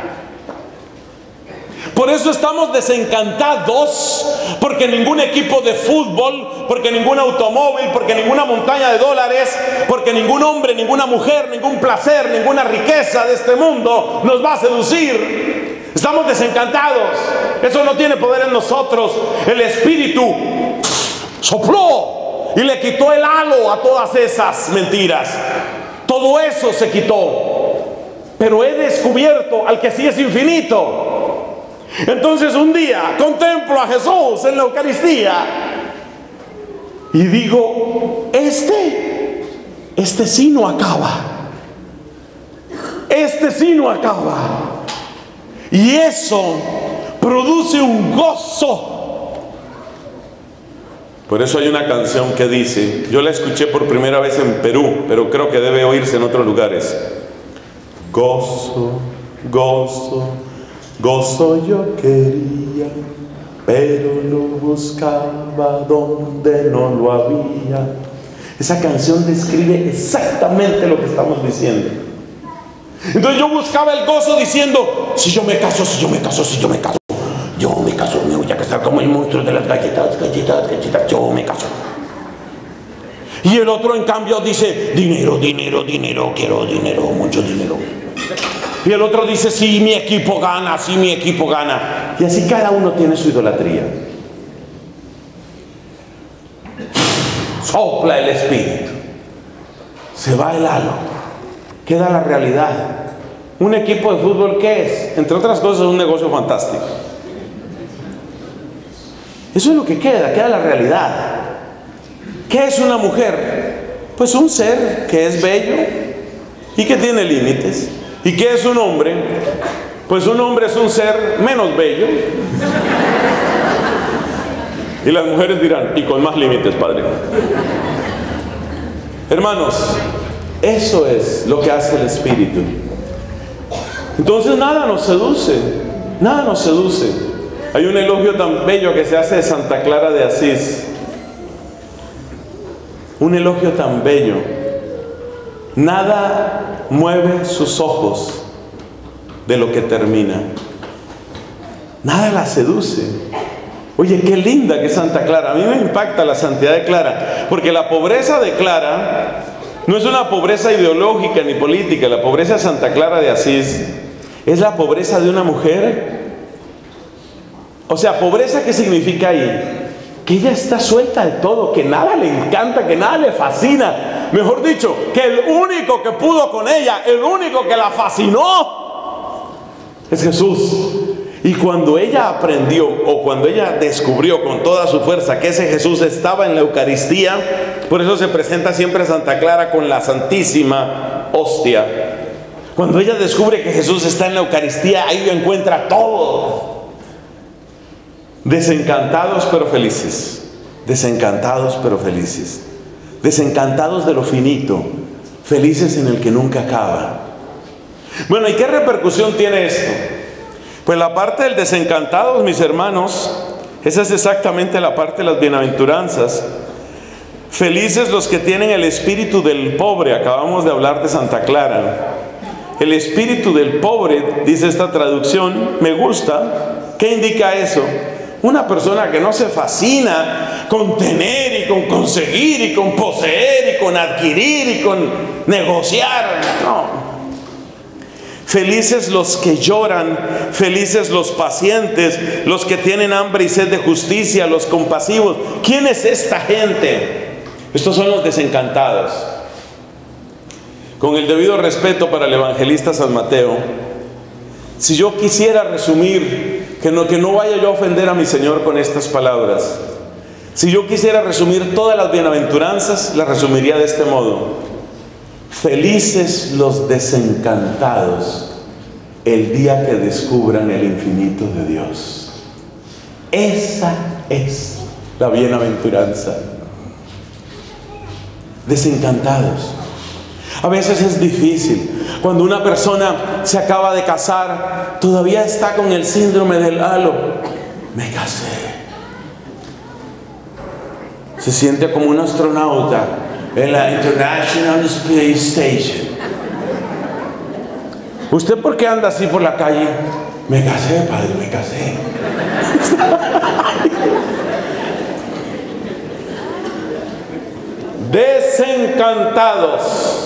Por eso estamos desencantados, porque ningún equipo de fútbol, porque ningún automóvil, porque ninguna montaña de dólares, porque ningún hombre, ninguna mujer, ningún placer, ninguna riqueza de este mundo nos va a seducir. Estamos desencantados. Eso no tiene poder en nosotros. El Espíritu sopló y le quitó el halo a todas esas mentiras. Todo eso se quitó. Pero he descubierto al que sí es infinito. Entonces un día contemplo a Jesús en la Eucaristía y digo: este sí no acaba. Este sí no acaba. Y eso produce un gozo. Por eso hay una canción que dice, yo la escuché por primera vez en Perú, pero creo que debe oírse en otros lugares: gozo, gozo, gozo yo quería, pero lo buscaba donde no lo había. Esa canción describe exactamente lo que estamos diciendo. Entonces yo buscaba el gozo diciendo: si yo me caso, si yo me caso, si yo me caso, yo me caso, me voy a casar como el monstruo de las galletas, galletas, galletas, yo me caso. Y el otro en cambio dice: dinero, dinero, dinero, quiero dinero, mucho dinero. Y el otro dice: si mi equipo gana, si mi equipo gana. Y así cada uno tiene su idolatría. Sopla el Espíritu, se va el halo, queda la realidad. Un equipo de fútbol, ¿qué es? Entre otras cosas, es un negocio fantástico. Eso es lo que queda la realidad. ¿Qué es una mujer? Pues un ser que es bello y que tiene límites. ¿Y qué es un hombre? Pues un hombre es un ser menos bello. Y las mujeres dirán: y con más límites, padre. Hermanos, eso es lo que hace el Espíritu. Entonces nada nos seduce, nada nos seduce. Hay un elogio tan bello que se hace de Santa Clara de Asís. Un elogio tan bello. Nada mueve sus ojos de lo que termina. Nada la seduce. Oye, qué linda que es Santa Clara. A mí me impacta la santidad de Clara, porque la pobreza de Clara no es una pobreza ideológica ni política. La pobreza de Santa Clara de Asís es la pobreza de una mujer. O sea, pobreza, ¿qué significa ahí? Que ella está suelta de todo, que nada le encanta, que nada le fascina. Mejor dicho, que el único que pudo con ella, el único que la fascinó, es Jesús. Y cuando ella aprendió, o cuando ella descubrió con toda su fuerza que ese Jesús estaba en la Eucaristía, por eso se presenta siempre Santa Clara con la Santísima Hostia. Cuando ella descubre que Jesús está en la Eucaristía, ahí lo encuentra todo. Desencantados pero felices, desencantados pero felices, desencantados de lo finito, felices en el que nunca acaba. Bueno, ¿y qué repercusión tiene esto? Pues la parte del desencantados, mis hermanos, esa es exactamente la parte de las bienaventuranzas. Felices los que tienen el espíritu del pobre. Acabamos de hablar de Santa Clara. El espíritu del pobre, dice esta traducción, me gusta. ¿Qué indica eso? Una persona que no se fascina con tener y con conseguir y con poseer y con adquirir y con negociar. No. Felices los que lloran, felices los pacientes, los que tienen hambre y sed de justicia, los compasivos. ¿Quién es esta gente? Estos son los desencantados. Con el debido respeto para el evangelista San Mateo, si yo quisiera resumir, que no vaya yo a ofender a mi Señor con estas palabras, si yo quisiera resumir todas las bienaventuranzas, las resumiría de este modo: felices los desencantados el día que descubran el infinito de Dios. Esa es la bienaventuranza. Desencantados. A veces es difícil. Cuando una persona se acaba de casar, todavía está con el síndrome del halo. Me casé. Se siente como un astronauta en la International Space Station. ¿Usted por qué anda así por la calle? Me casé, padre, me casé. Desencantados.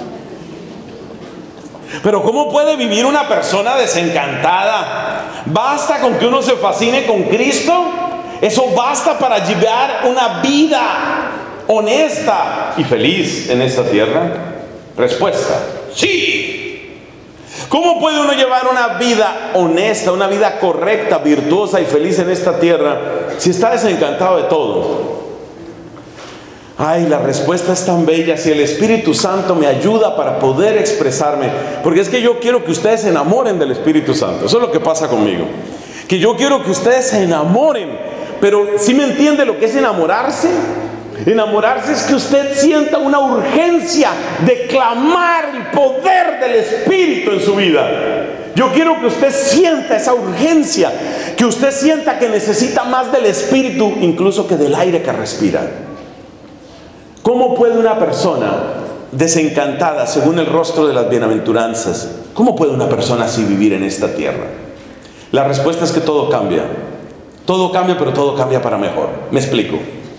Pero ¿cómo puede vivir una persona desencantada? ¿Basta con que uno se fascine con Cristo? ¿Eso basta para llevar una vida honesta y feliz en esta tierra? Respuesta: sí. ¿Cómo puede uno llevar una vida honesta, una vida correcta, virtuosa y feliz en esta tierra si está desencantado de todo? Ay, la respuesta es tan bella. Si el Espíritu Santo me ayuda para poder expresarme, porque es que yo quiero que ustedes se enamoren del Espíritu Santo. Eso es lo que pasa conmigo, que yo quiero que ustedes se enamoren. Pero ¿sí me entiende lo que es enamorarse? Enamorarse es que usted sienta una urgencia de clamar el poder del Espíritu en su vida. Yo quiero que usted sienta esa urgencia, que usted sienta que necesita más del Espíritu incluso que del aire que respira. ¿Cómo puede una persona desencantada, según el rostro de las bienaventuranzas, cómo puede una persona así vivir en esta tierra? La respuesta es que todo cambia. Todo cambia, pero todo cambia para mejor. Me explico.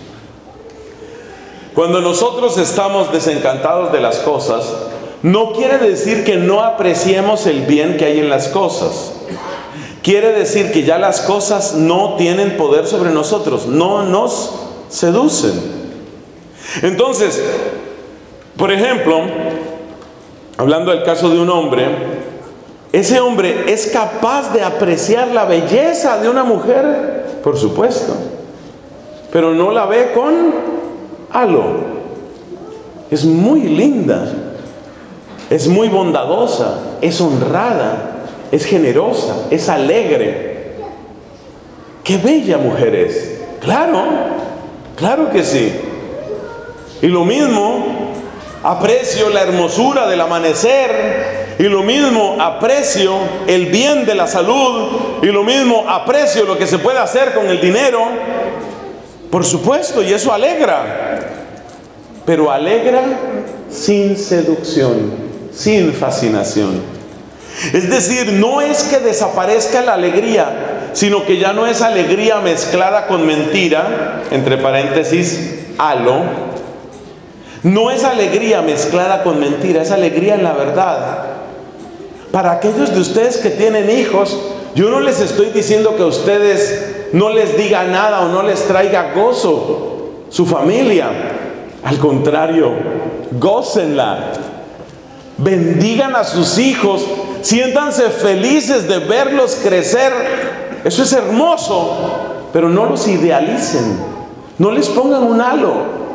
Cuando nosotros estamos desencantados de las cosas, no quiere decir que no apreciemos el bien que hay en las cosas. Quiere decir que ya las cosas no tienen poder sobre nosotros, no nos seducen. Entonces, por ejemplo, hablando del caso de un hombre, ese hombre es capaz de apreciar la belleza de una mujer, por supuesto, pero no la ve con halo. Es muy linda, es muy bondadosa, es honrada, es generosa, es alegre. ¡Qué bella mujer es! Claro, claro que sí. Y lo mismo, aprecio la hermosura del amanecer, y lo mismo aprecio el bien de la salud, y lo mismo aprecio lo que se puede hacer con el dinero, por supuesto, y eso alegra, pero alegra sin seducción, sin fascinación. Es decir, no es que desaparezca la alegría, sino que ya no es alegría mezclada con mentira, entre paréntesis, halo. No es alegría mezclada con mentira, es alegría en la verdad. Para aquellos de ustedes que tienen hijos, yo no les estoy diciendo que a ustedes no les diga nada o no les traiga gozo su familia. Al contrario, gócenla. Bendigan a sus hijos, siéntanse felices de verlos crecer. Eso es hermoso, pero no los idealicen, no les pongan un halo.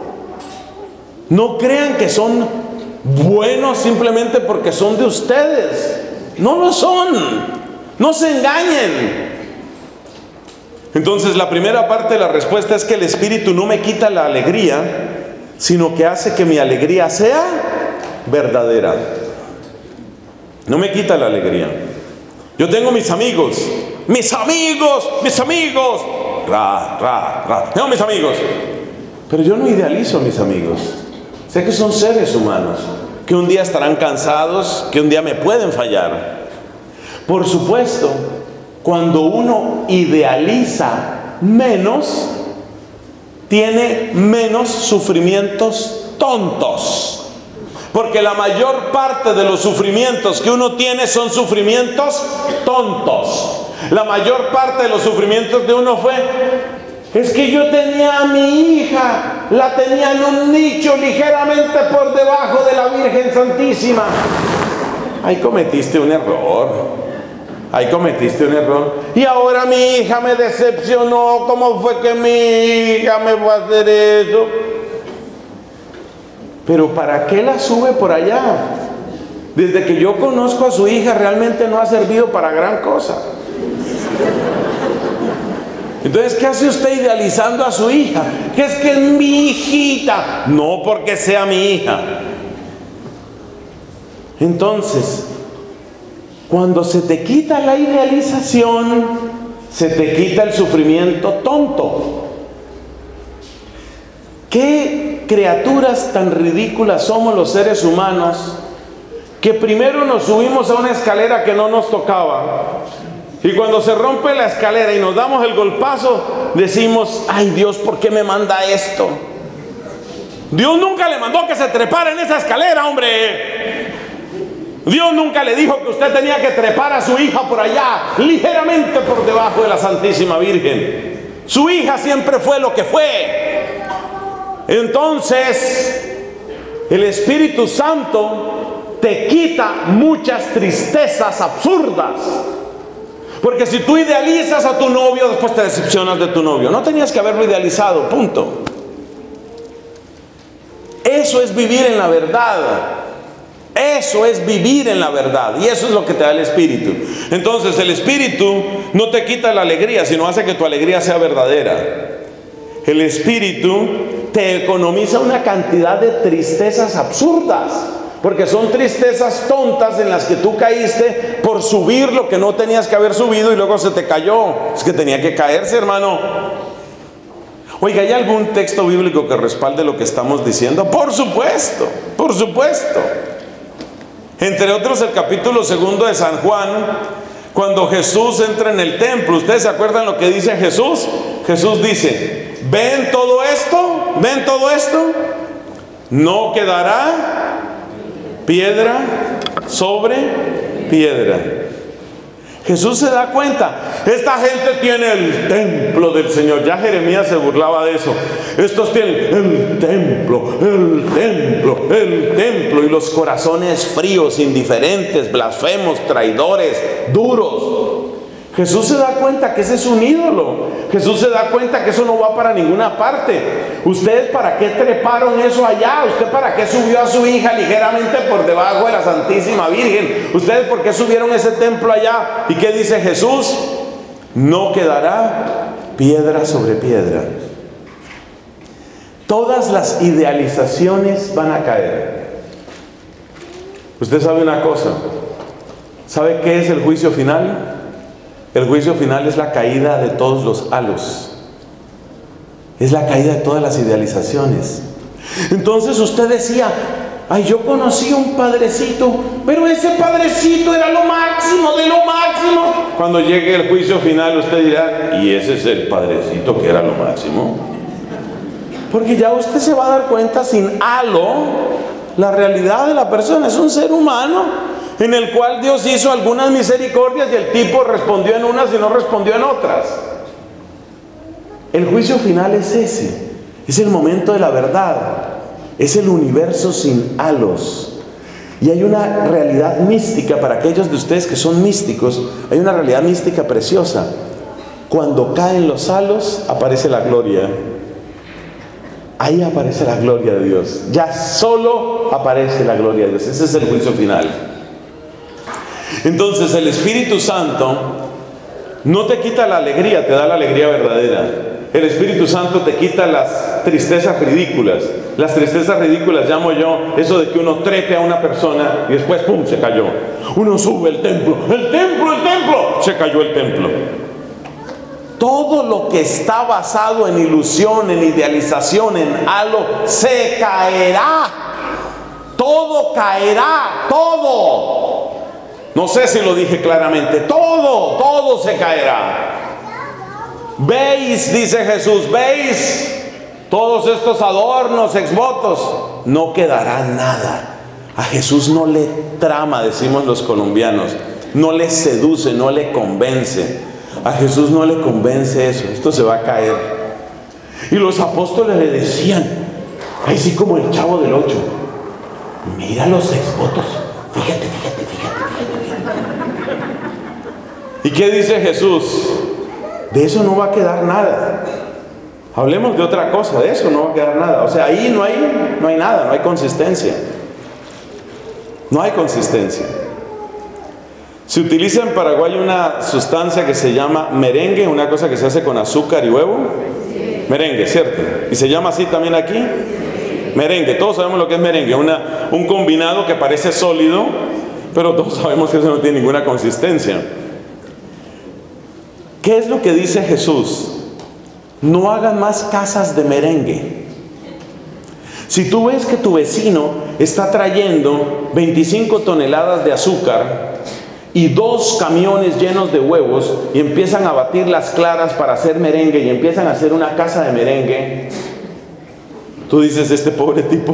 No crean que son buenos simplemente porque son de ustedes. No lo son, no se engañen. Entonces la primera parte de la respuesta es que el Espíritu no me quita la alegría, sino que hace que mi alegría sea verdadera. No me quita la alegría. Yo tengo mis amigos, tengo mis amigos, pero yo no idealizo a mis amigos. Sé que son seres humanos, que un día estarán cansados, que un día me pueden fallar. Por supuesto, cuando uno idealiza menos, tiene menos sufrimientos tontos. Porque la mayor parte de los sufrimientos que uno tiene son sufrimientos tontos. La mayor parte de los sufrimientos de uno fue: es que yo tenía a mi hija, la tenía en un nicho ligeramente por debajo de la Virgen Santísima. Ahí cometiste un error. Y ahora mi hija me decepcionó. ¿Cómo fue que mi hija me fue a hacer eso? Pero ¿para qué la sube por allá? Desde que yo conozco a su hija, realmente no ha servido para gran cosa. Entonces, ¿qué hace usted idealizando a su hija? Que es que es mi hijita. No porque sea mi hija. Entonces, cuando se te quita la idealización, se te quita el sufrimiento tonto. ¿Qué criaturas tan ridículas somos los seres humanos, que primero nos subimos a una escalera que no nos tocaba, y cuando se rompe la escalera y nos damos el golpazo, decimos: ay Dios, ¿por qué me manda esto? Dios nunca le mandó que se trepara en esa escalera, hombre. Dios nunca le dijo que usted tenía que trepar a su hija por allá, ligeramente por debajo de la Santísima Virgen. Su hija siempre fue lo que fue. Entonces, el Espíritu Santo te quita muchas tristezas absurdas. Porque si tú idealizas a tu novio, después te decepcionas de tu novio. No tenías que haberlo idealizado, punto. Eso es vivir en la verdad. Eso es vivir en la verdad. Y eso es lo que te da el Espíritu. Entonces el Espíritu no te quita la alegría, sino hace que tu alegría sea verdadera. El Espíritu te economiza una cantidad de tristezas absurdas, porque son tristezas tontas en las que tú caíste por subir lo que no tenías que haber subido y luego se te cayó. Es que tenía que caerse, hermano. Oiga, ¿hay algún texto bíblico que respalde lo que estamos diciendo? Por supuesto, por supuesto. Entre otros, el capítulo 2 de San Juan, cuando Jesús entra en el templo. ¿Ustedes se acuerdan lo que dice Jesús? Jesús dice: ¿ven todo esto? ¿Ven todo esto? No quedará piedra sobre piedra. Jesús se da cuenta, esta gente tiene el templo del Señor. Ya Jeremías se burlaba de eso. Estos tienen el templo, y los corazones fríos, indiferentes, blasfemos, traidores, duros. Jesús se da cuenta que ese es un ídolo. Jesús se da cuenta que eso no va para ninguna parte. ¿Ustedes para qué treparon eso allá? ¿Usted para qué subió a su hija ligeramente por debajo de la Santísima Virgen? ¿Ustedes por qué subieron ese templo allá? ¿Y qué dice Jesús? No quedará piedra sobre piedra. Todas las idealizaciones van a caer. Usted sabe una cosa. ¿Sabe qué es el juicio final? El juicio final es la caída de todos los halos. Es la caída de todas las idealizaciones. Entonces usted decía: ay, yo conocí un padrecito, pero ese padrecito era lo máximo de lo máximo. Cuando llegue el juicio final, usted dirá: ¿y ese es el padrecito que era lo máximo? Porque ya usted se va a dar cuenta, sin halo, la realidad de la persona. Es un ser humano. en el cual Dios hizo algunas misericordias y el tipo respondió en unas y no respondió en otras. El juicio final es ese, es el momento de la verdad, es el universo sin halos. Y hay una realidad mística para aquellos de ustedes que son místicos, hay una realidad mística preciosa. Cuando caen los halos, aparece la gloria. Ahí aparece la gloria de Dios. Ya solo aparece la gloria de Dios. Ese es el juicio final. Entonces el Espíritu Santo no te quita la alegría, te da la alegría verdadera. El Espíritu Santo te quita las tristezas ridículas. Las tristezas ridículas llamo yo eso de que uno trepe a una persona y después ¡pum!, se cayó. Uno sube el templo, se cayó el templo. Todo lo que está basado en ilusión, en idealización, en halo, se caerá. Todo caerá, todo. No sé si lo dije claramente, todo se caerá. Veis, dice Jesús, veis todos estos adornos, exvotos, no quedará nada. A Jesús no le trama, decimos los colombianos, no le seduce, no le convence. A Jesús no le convence eso, esto se va a caer. Y los apóstoles le decían, así como el Chavo del 8, mira los exvotos, fíjate. ¿Y qué dice Jesús? De eso no va a quedar nada. Hablemos de otra cosa, de eso no va a quedar nada. O sea, ahí no hay nada, no hay consistencia. No hay consistencia. Se utiliza en Paraguay una sustancia que se llama merengue, una cosa que se hace con azúcar y huevo. Merengue, ¿cierto? ¿Y se llama así también aquí? Merengue, todos sabemos lo que es merengue, un combinado que parece sólido, pero todos sabemos que eso no tiene ninguna consistencia. ¿Qué es lo que dice Jesús? No hagan más casas de merengue. Si tú ves que tu vecino está trayendo 25 toneladas de azúcar y 2 camiones llenos de huevos y empiezan a batir las claras para hacer merengue y empiezan a hacer una casa de merengue, tú dices, este pobre tipo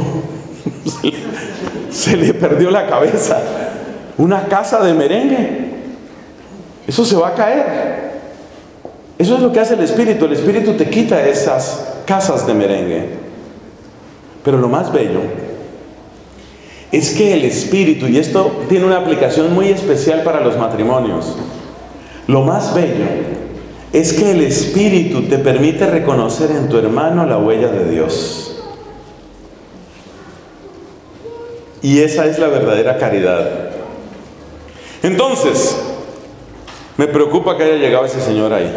se le perdió la cabeza. Una casa de merengue, eso se va a caer. Eso es lo que hace el Espíritu. El Espíritu te quita esas casas de merengue. Pero lo más bello es que el Espíritu, y esto tiene una aplicación muy especial para los matrimonios, lo más bello es que el Espíritu te permite reconocer en tu hermano la huella de Dios. Y esa es la verdadera caridad. Entonces, me preocupa que haya llegado ese señor ahí.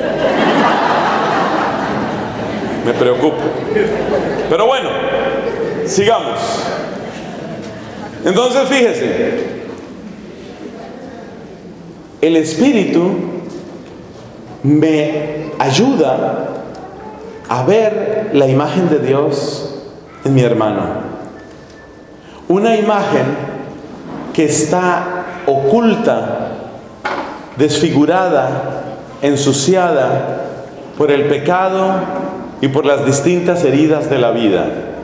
Me preocupa. Pero bueno, sigamos. Entonces fíjese, el Espíritu me ayuda a ver la imagen de Dios en mi hermano. Una imagen que está oculta, desfigurada, ensuciada por el pecado y por las distintas heridas de la vida.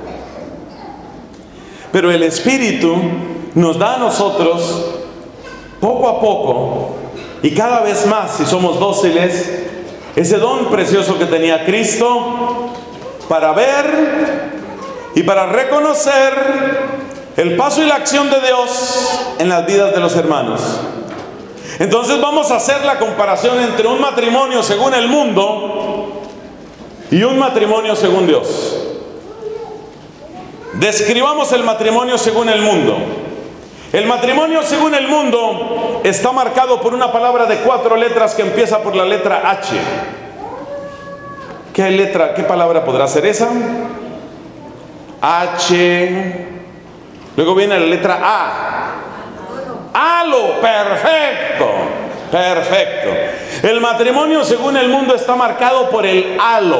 Pero el Espíritu nos da a nosotros, poco a poco, y cada vez más, si somos dóciles, ese don precioso que tenía Cristo para ver y para reconocer el paso y la acción de Dios en las vidas de los hermanos. Entonces vamos a hacer la comparación entre un matrimonio según el mundo y un matrimonio según Dios. Describamos el matrimonio según el mundo. El matrimonio según el mundo está marcado por una palabra de 4 letras que empieza por la letra H. ¿Qué palabra podrá ser esa? H. Luego viene la letra A. Halo, perfecto, perfecto. El matrimonio según el mundo está marcado por el halo.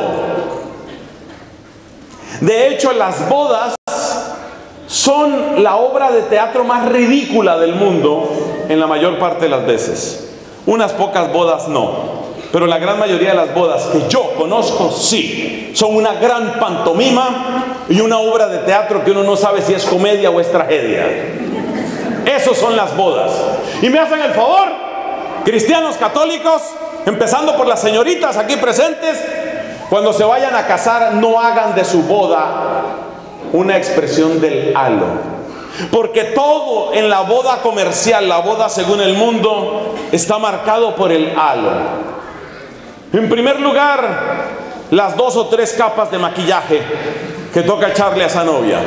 De hecho, las bodas son la obra de teatro más ridícula del mundo en la mayor parte de las veces. Unas pocas bodas no, pero la gran mayoría de las bodas que yo conozco sí, son una gran pantomima y una obra de teatro que uno no sabe si es comedia o es tragedia. Esos son las bodas. Y me hacen el favor, cristianos católicos, empezando por las señoritas aquí presentes, cuando se vayan a casar, no hagan de su boda una expresión del halo. Porque todo en la boda comercial, la boda según el mundo, está marcado por el halo. En primer lugar, las 2 o 3 capas de maquillaje que toca echarle a esa novia.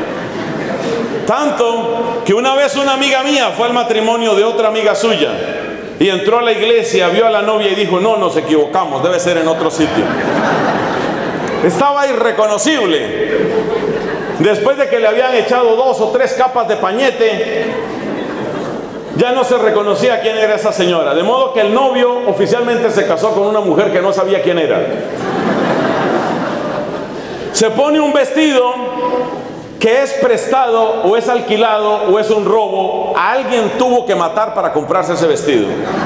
Tanto que una vez una amiga mía fue al matrimonio de otra amiga suya y entró a la iglesia, vio a la novia y dijo: no, nos equivocamos, debe ser en otro sitio. Estaba irreconocible. Después de que le habían echado 2 o 3 capas de pañete, ya no se reconocía quién era esa señora. De modo que el novio oficialmente se casó con una mujer que no sabía quién era. Se pone un vestido que es prestado o es alquilado o es un robo. A alguien tuvo que matar para comprarse ese vestido.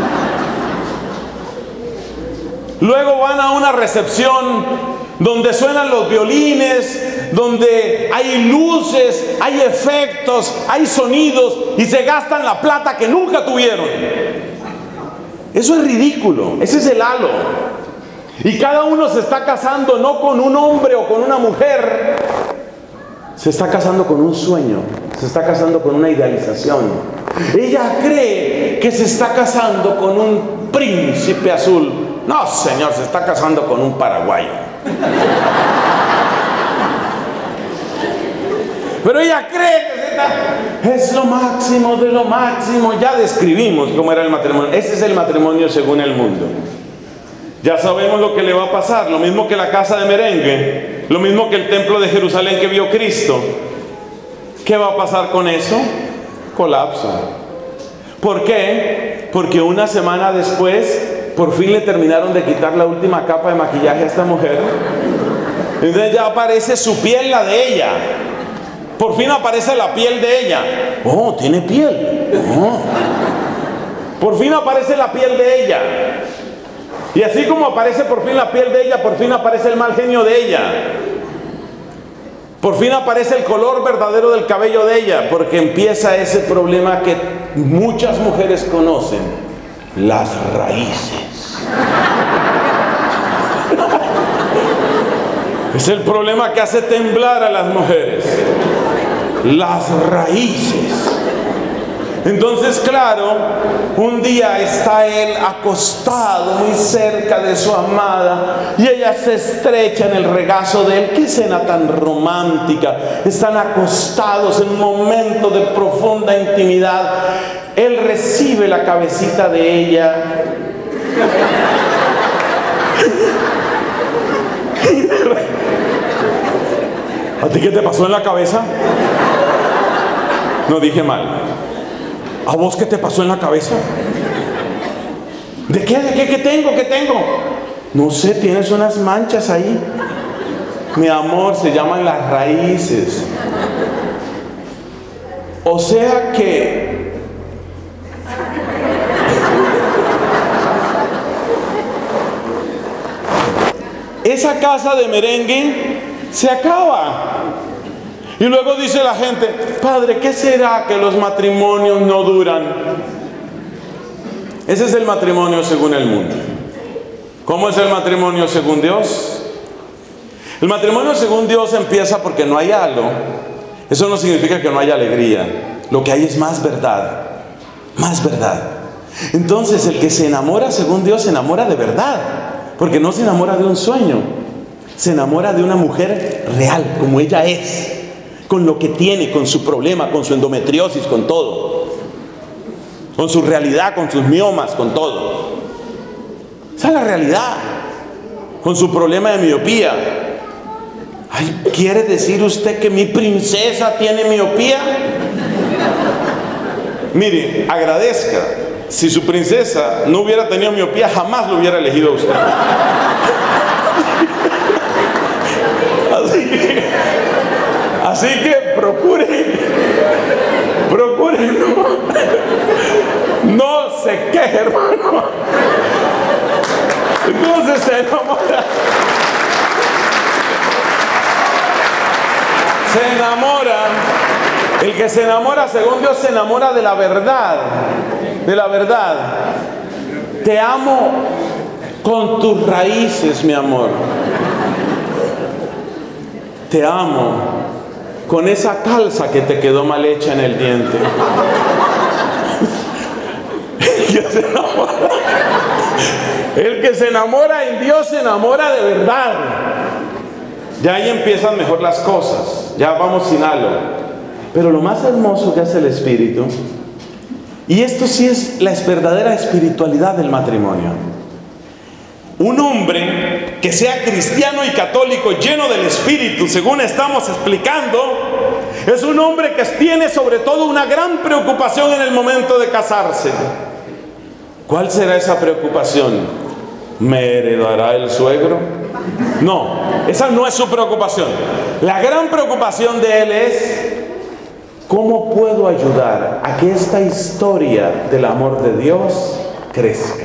Luego van a una recepción donde suenan los violines, donde hay luces, hay efectos, hay sonidos, y se gastan la plata que nunca tuvieron. Eso es ridículo. Ese es el halo. Y cada uno se está casando no con un hombre o con una mujer, se está casando con un sueño, se está casando con una idealización. Ella cree que se está casando con un príncipe azul. No, señor, se está casando con un paraguayo. Pero ella cree que es lo máximo de lo máximo. Ya describimos cómo era el matrimonio. Ese es el matrimonio según el mundo. Ya sabemos lo que le va a pasar. Lo mismo que la casa de merengue, lo mismo que el templo de Jerusalén que vio Cristo. ¿Qué va a pasar con eso? Colapso. ¿Por qué? Porque una semana después por fin le terminaron de quitar la última capa de maquillaje a esta mujer. Entonces ya aparece su piel, la de ella. Por fin aparece la piel de ella. Oh, tiene piel. Oh. Por fin aparece la piel de ella. Y así como aparece por fin la piel de ella, por fin aparece el mal genio de ella. Por fin aparece el color verdadero del cabello de ella, porque empieza ese problema que muchas mujeres conocen: las raíces. Es el problema que hace temblar a las mujeres. Las raíces. Entonces, claro, un día está él acostado muy cerca de su amada y ella se estrecha en el regazo de él. ¡Qué escena tan romántica! Están acostados en un momento de profunda intimidad. Él recibe la cabecita de ella. ¿A ti qué te pasó en la cabeza? No dije mal. ¿A vos qué te pasó en la cabeza? ¿De qué? ¿De qué? ¿Qué tengo? ¿Qué tengo? No sé, tienes unas manchas ahí. Mi amor, se llaman las raíces. O sea que esa casa de merengue se acaba. Y luego dice la gente: padre, ¿qué será que los matrimonios no duran? Ese es el matrimonio según el mundo. ¿Cómo es el matrimonio según Dios? El matrimonio según Dios empieza porque no hay halo. Eso no significa que no haya alegría. Lo que hay es más verdad. Más verdad. Entonces el que se enamora según Dios se enamora de verdad. Porque no se enamora de un sueño. Se enamora de una mujer real, como ella es. Con lo que tiene, con su problema, con su endometriosis, con todo. Con su realidad, con sus miomas, con todo. Esa es la realidad. Con su problema de miopía. Ay, ¿quiere decir usted que mi princesa tiene miopía? Mire, agradezca. Si su princesa no hubiera tenido miopía, jamás lo hubiera elegido a usted. Así que procure no se queje, hermano. Entonces se enamora. Se El que se enamora según Dios se enamora de la verdad. De la verdad. Te amo con tus raíces, mi amor. Te amo con esa calza que te quedó mal hecha en el diente. El que se enamora en Dios se enamora de verdad. Ya ahí empiezan mejor las cosas. Ya vamos sin halo. Pero lo más hermoso que hace el Espíritu, y esto sí es la verdadera espiritualidad del matrimonio. Un hombre que sea cristiano y católico lleno del Espíritu, según estamos explicando, es un hombre que tiene sobre todo una gran preocupación en el momento de casarse. ¿Cuál será esa preocupación? ¿Me heredará el suegro? No, esa no es su preocupación. La gran preocupación de él es: ¿cómo puedo ayudar a que esta historia del amor de Dios crezca?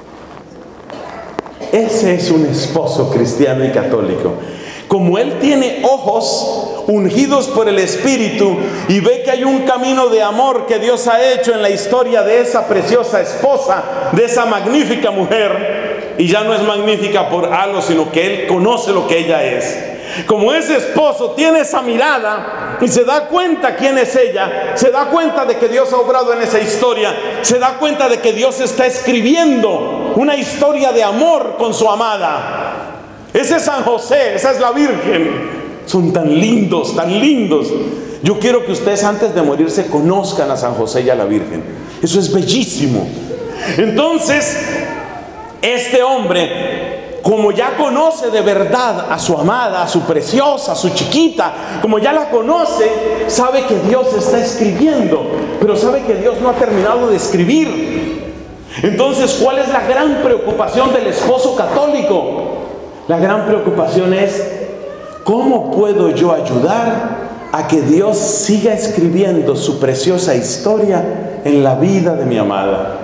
Ese es un esposo cristiano y católico. Como él tiene ojos ungidos por el Espíritu y ve que hay un camino de amor que Dios ha hecho en la historia de esa preciosa esposa, de esa magnífica mujer, y ya no es magnífica por algo, sino que él conoce lo que ella es. Como ese esposo tiene esa mirada y se da cuenta quién es ella, se da cuenta de que Dios ha obrado en esa historia, se da cuenta de que Dios está escribiendo una historia de amor con su amada. Ese es San José, esa es la Virgen. Son tan lindos, tan lindos. Yo quiero que ustedes antes de morirse conozcan a San José y a la Virgen. Eso es bellísimo. Entonces, este hombre, como ya conoce de verdad a su amada, a su preciosa, a su chiquita, como ya la conoce, sabe que Dios está escribiendo, pero sabe que Dios no ha terminado de escribir. Entonces, ¿cuál es la gran preocupación del esposo católico? La gran preocupación es: ¿cómo puedo yo ayudar a que Dios siga escribiendo su preciosa historia en la vida de mi amada?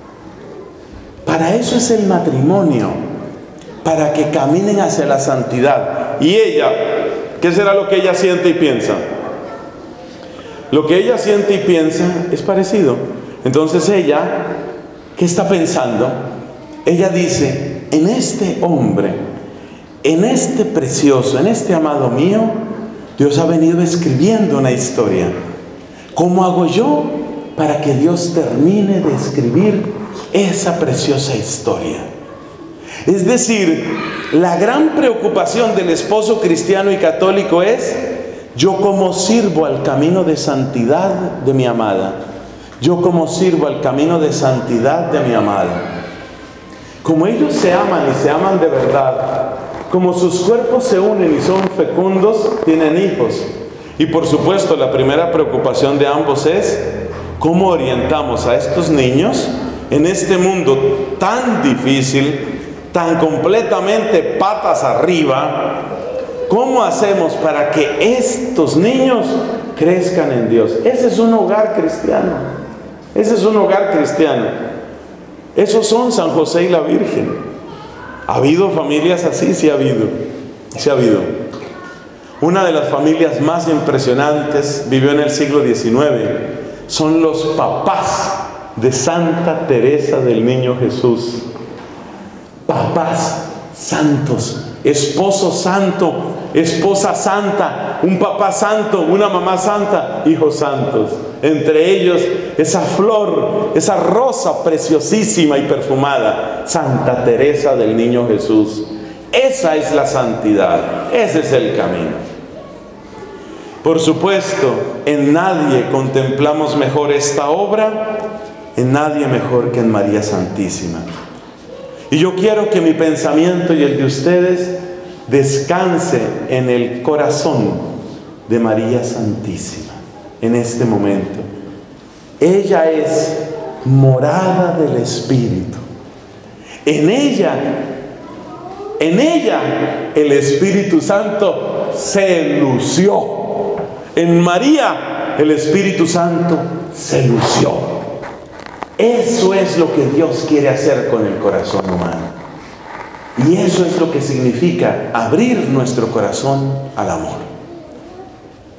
Para eso es el matrimonio, para que caminen hacia la santidad. Y ella, ¿qué será lo que ella siente y piensa? Lo que ella siente y piensa es parecido. Entonces ella, ¿qué está pensando? Ella dice: en este hombre, en este precioso, en este amado mío, Dios ha venido escribiendo una historia. ¿Cómo hago yo para que Dios termine de escribir esa preciosa historia? Es decir, la gran preocupación del esposo cristiano y católico es: yo cómo sirvo al camino de santidad de mi amada. Yo cómo sirvo al camino de santidad de mi amada. Como ellos se aman y se aman de verdad, como sus cuerpos se unen y son fecundos, tienen hijos. Y por supuesto, la primera preocupación de ambos es: ¿cómo orientamos a estos niños en este mundo tan difícil, tan completamente patas arriba? ¿Cómo hacemos para que estos niños crezcan en Dios? Ese es un hogar cristiano. Ese es un hogar cristiano. Esos son San José y la Virgen. ¿Ha habido familias así? Sí ha habido. Sí ha habido. Una de las familias más impresionantes vivió en el siglo XIX. Son los papás de Santa Teresa del Niño Jesús. Papás santos, esposo santo, esposa santa, un papá santo, una mamá santa, hijos santos. Entre ellos, esa flor, esa rosa preciosísima y perfumada, Santa Teresa del Niño Jesús. Esa es la santidad, ese es el camino. Por supuesto, en nadie contemplamos mejor esta obra, en nadie mejor que en María Santísima. Y yo quiero que mi pensamiento y el de ustedes descanse en el corazón de María Santísima en este momento. Ella es morada del Espíritu. En ella el Espíritu Santo se lució. En María el Espíritu Santo se lució. Eso es lo que Dios quiere hacer con el corazón humano. Y eso es lo que significa abrir nuestro corazón al amor.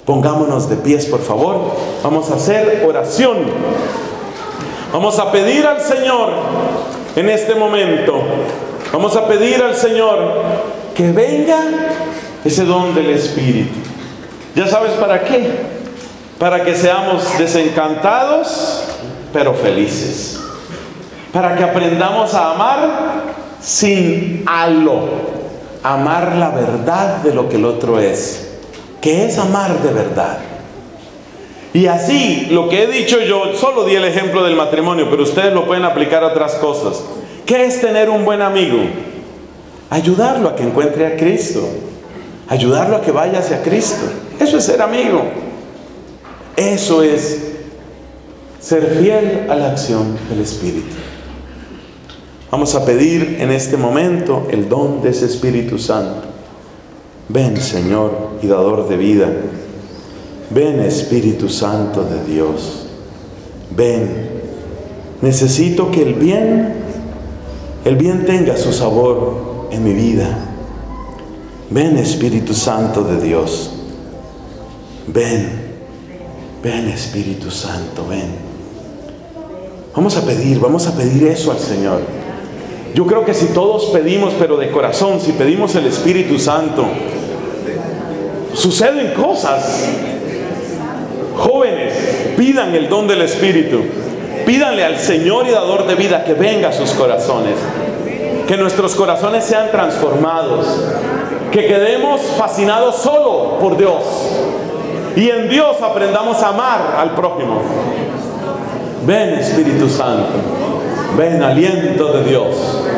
Pongámonos de pies, por favor. Vamos a hacer oración. Vamos a pedir al Señor en este momento. Vamos a pedir al Señor que venga ese don del Espíritu. ¿Ya sabes para qué? Para que seamos desencantados, pero felices. Para que aprendamos a amar sin halo. Amar la verdad de lo que el otro es. Que es amar de verdad. Y así, lo que he dicho yo, solo di el ejemplo del matrimonio, pero ustedes lo pueden aplicar a otras cosas. ¿Qué es tener un buen amigo? Ayudarlo a que encuentre a Cristo. Ayudarlo a que vaya hacia Cristo. Eso es ser amigo. Eso es ser fiel a la acción del Espíritu. Vamos a pedir en este momento el don de ese Espíritu Santo. Ven, Señor, y dador de vida. Ven, Espíritu Santo de Dios. Ven. Necesito que el bien tenga su sabor en mi vida. Ven, Espíritu Santo de Dios. Ven. Ven, Espíritu Santo, ven. Vamos a pedir eso al Señor. Yo creo que si todos pedimos, pero de corazón, si pedimos el Espíritu Santo, suceden cosas. Jóvenes, pidan el don del Espíritu. Pídanle al Señor y dador de vida que venga a sus corazones. Que nuestros corazones sean transformados. Que quedemos fascinados solo por Dios. Y en Dios aprendamos a amar al prójimo. Ven, Espíritu Santo. Ven, aliento de Dios.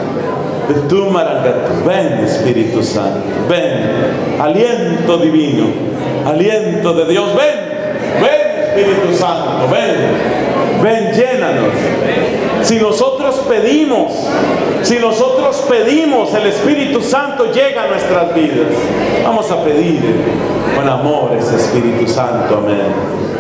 Ven, Espíritu Santo. Ven, aliento divino. Aliento de Dios. Ven, Espíritu Santo. Ven, llénanos. Si nosotros pedimos, el Espíritu Santo llega a nuestras vidas. Vamos a pedir con amor ese Espíritu Santo. Amén.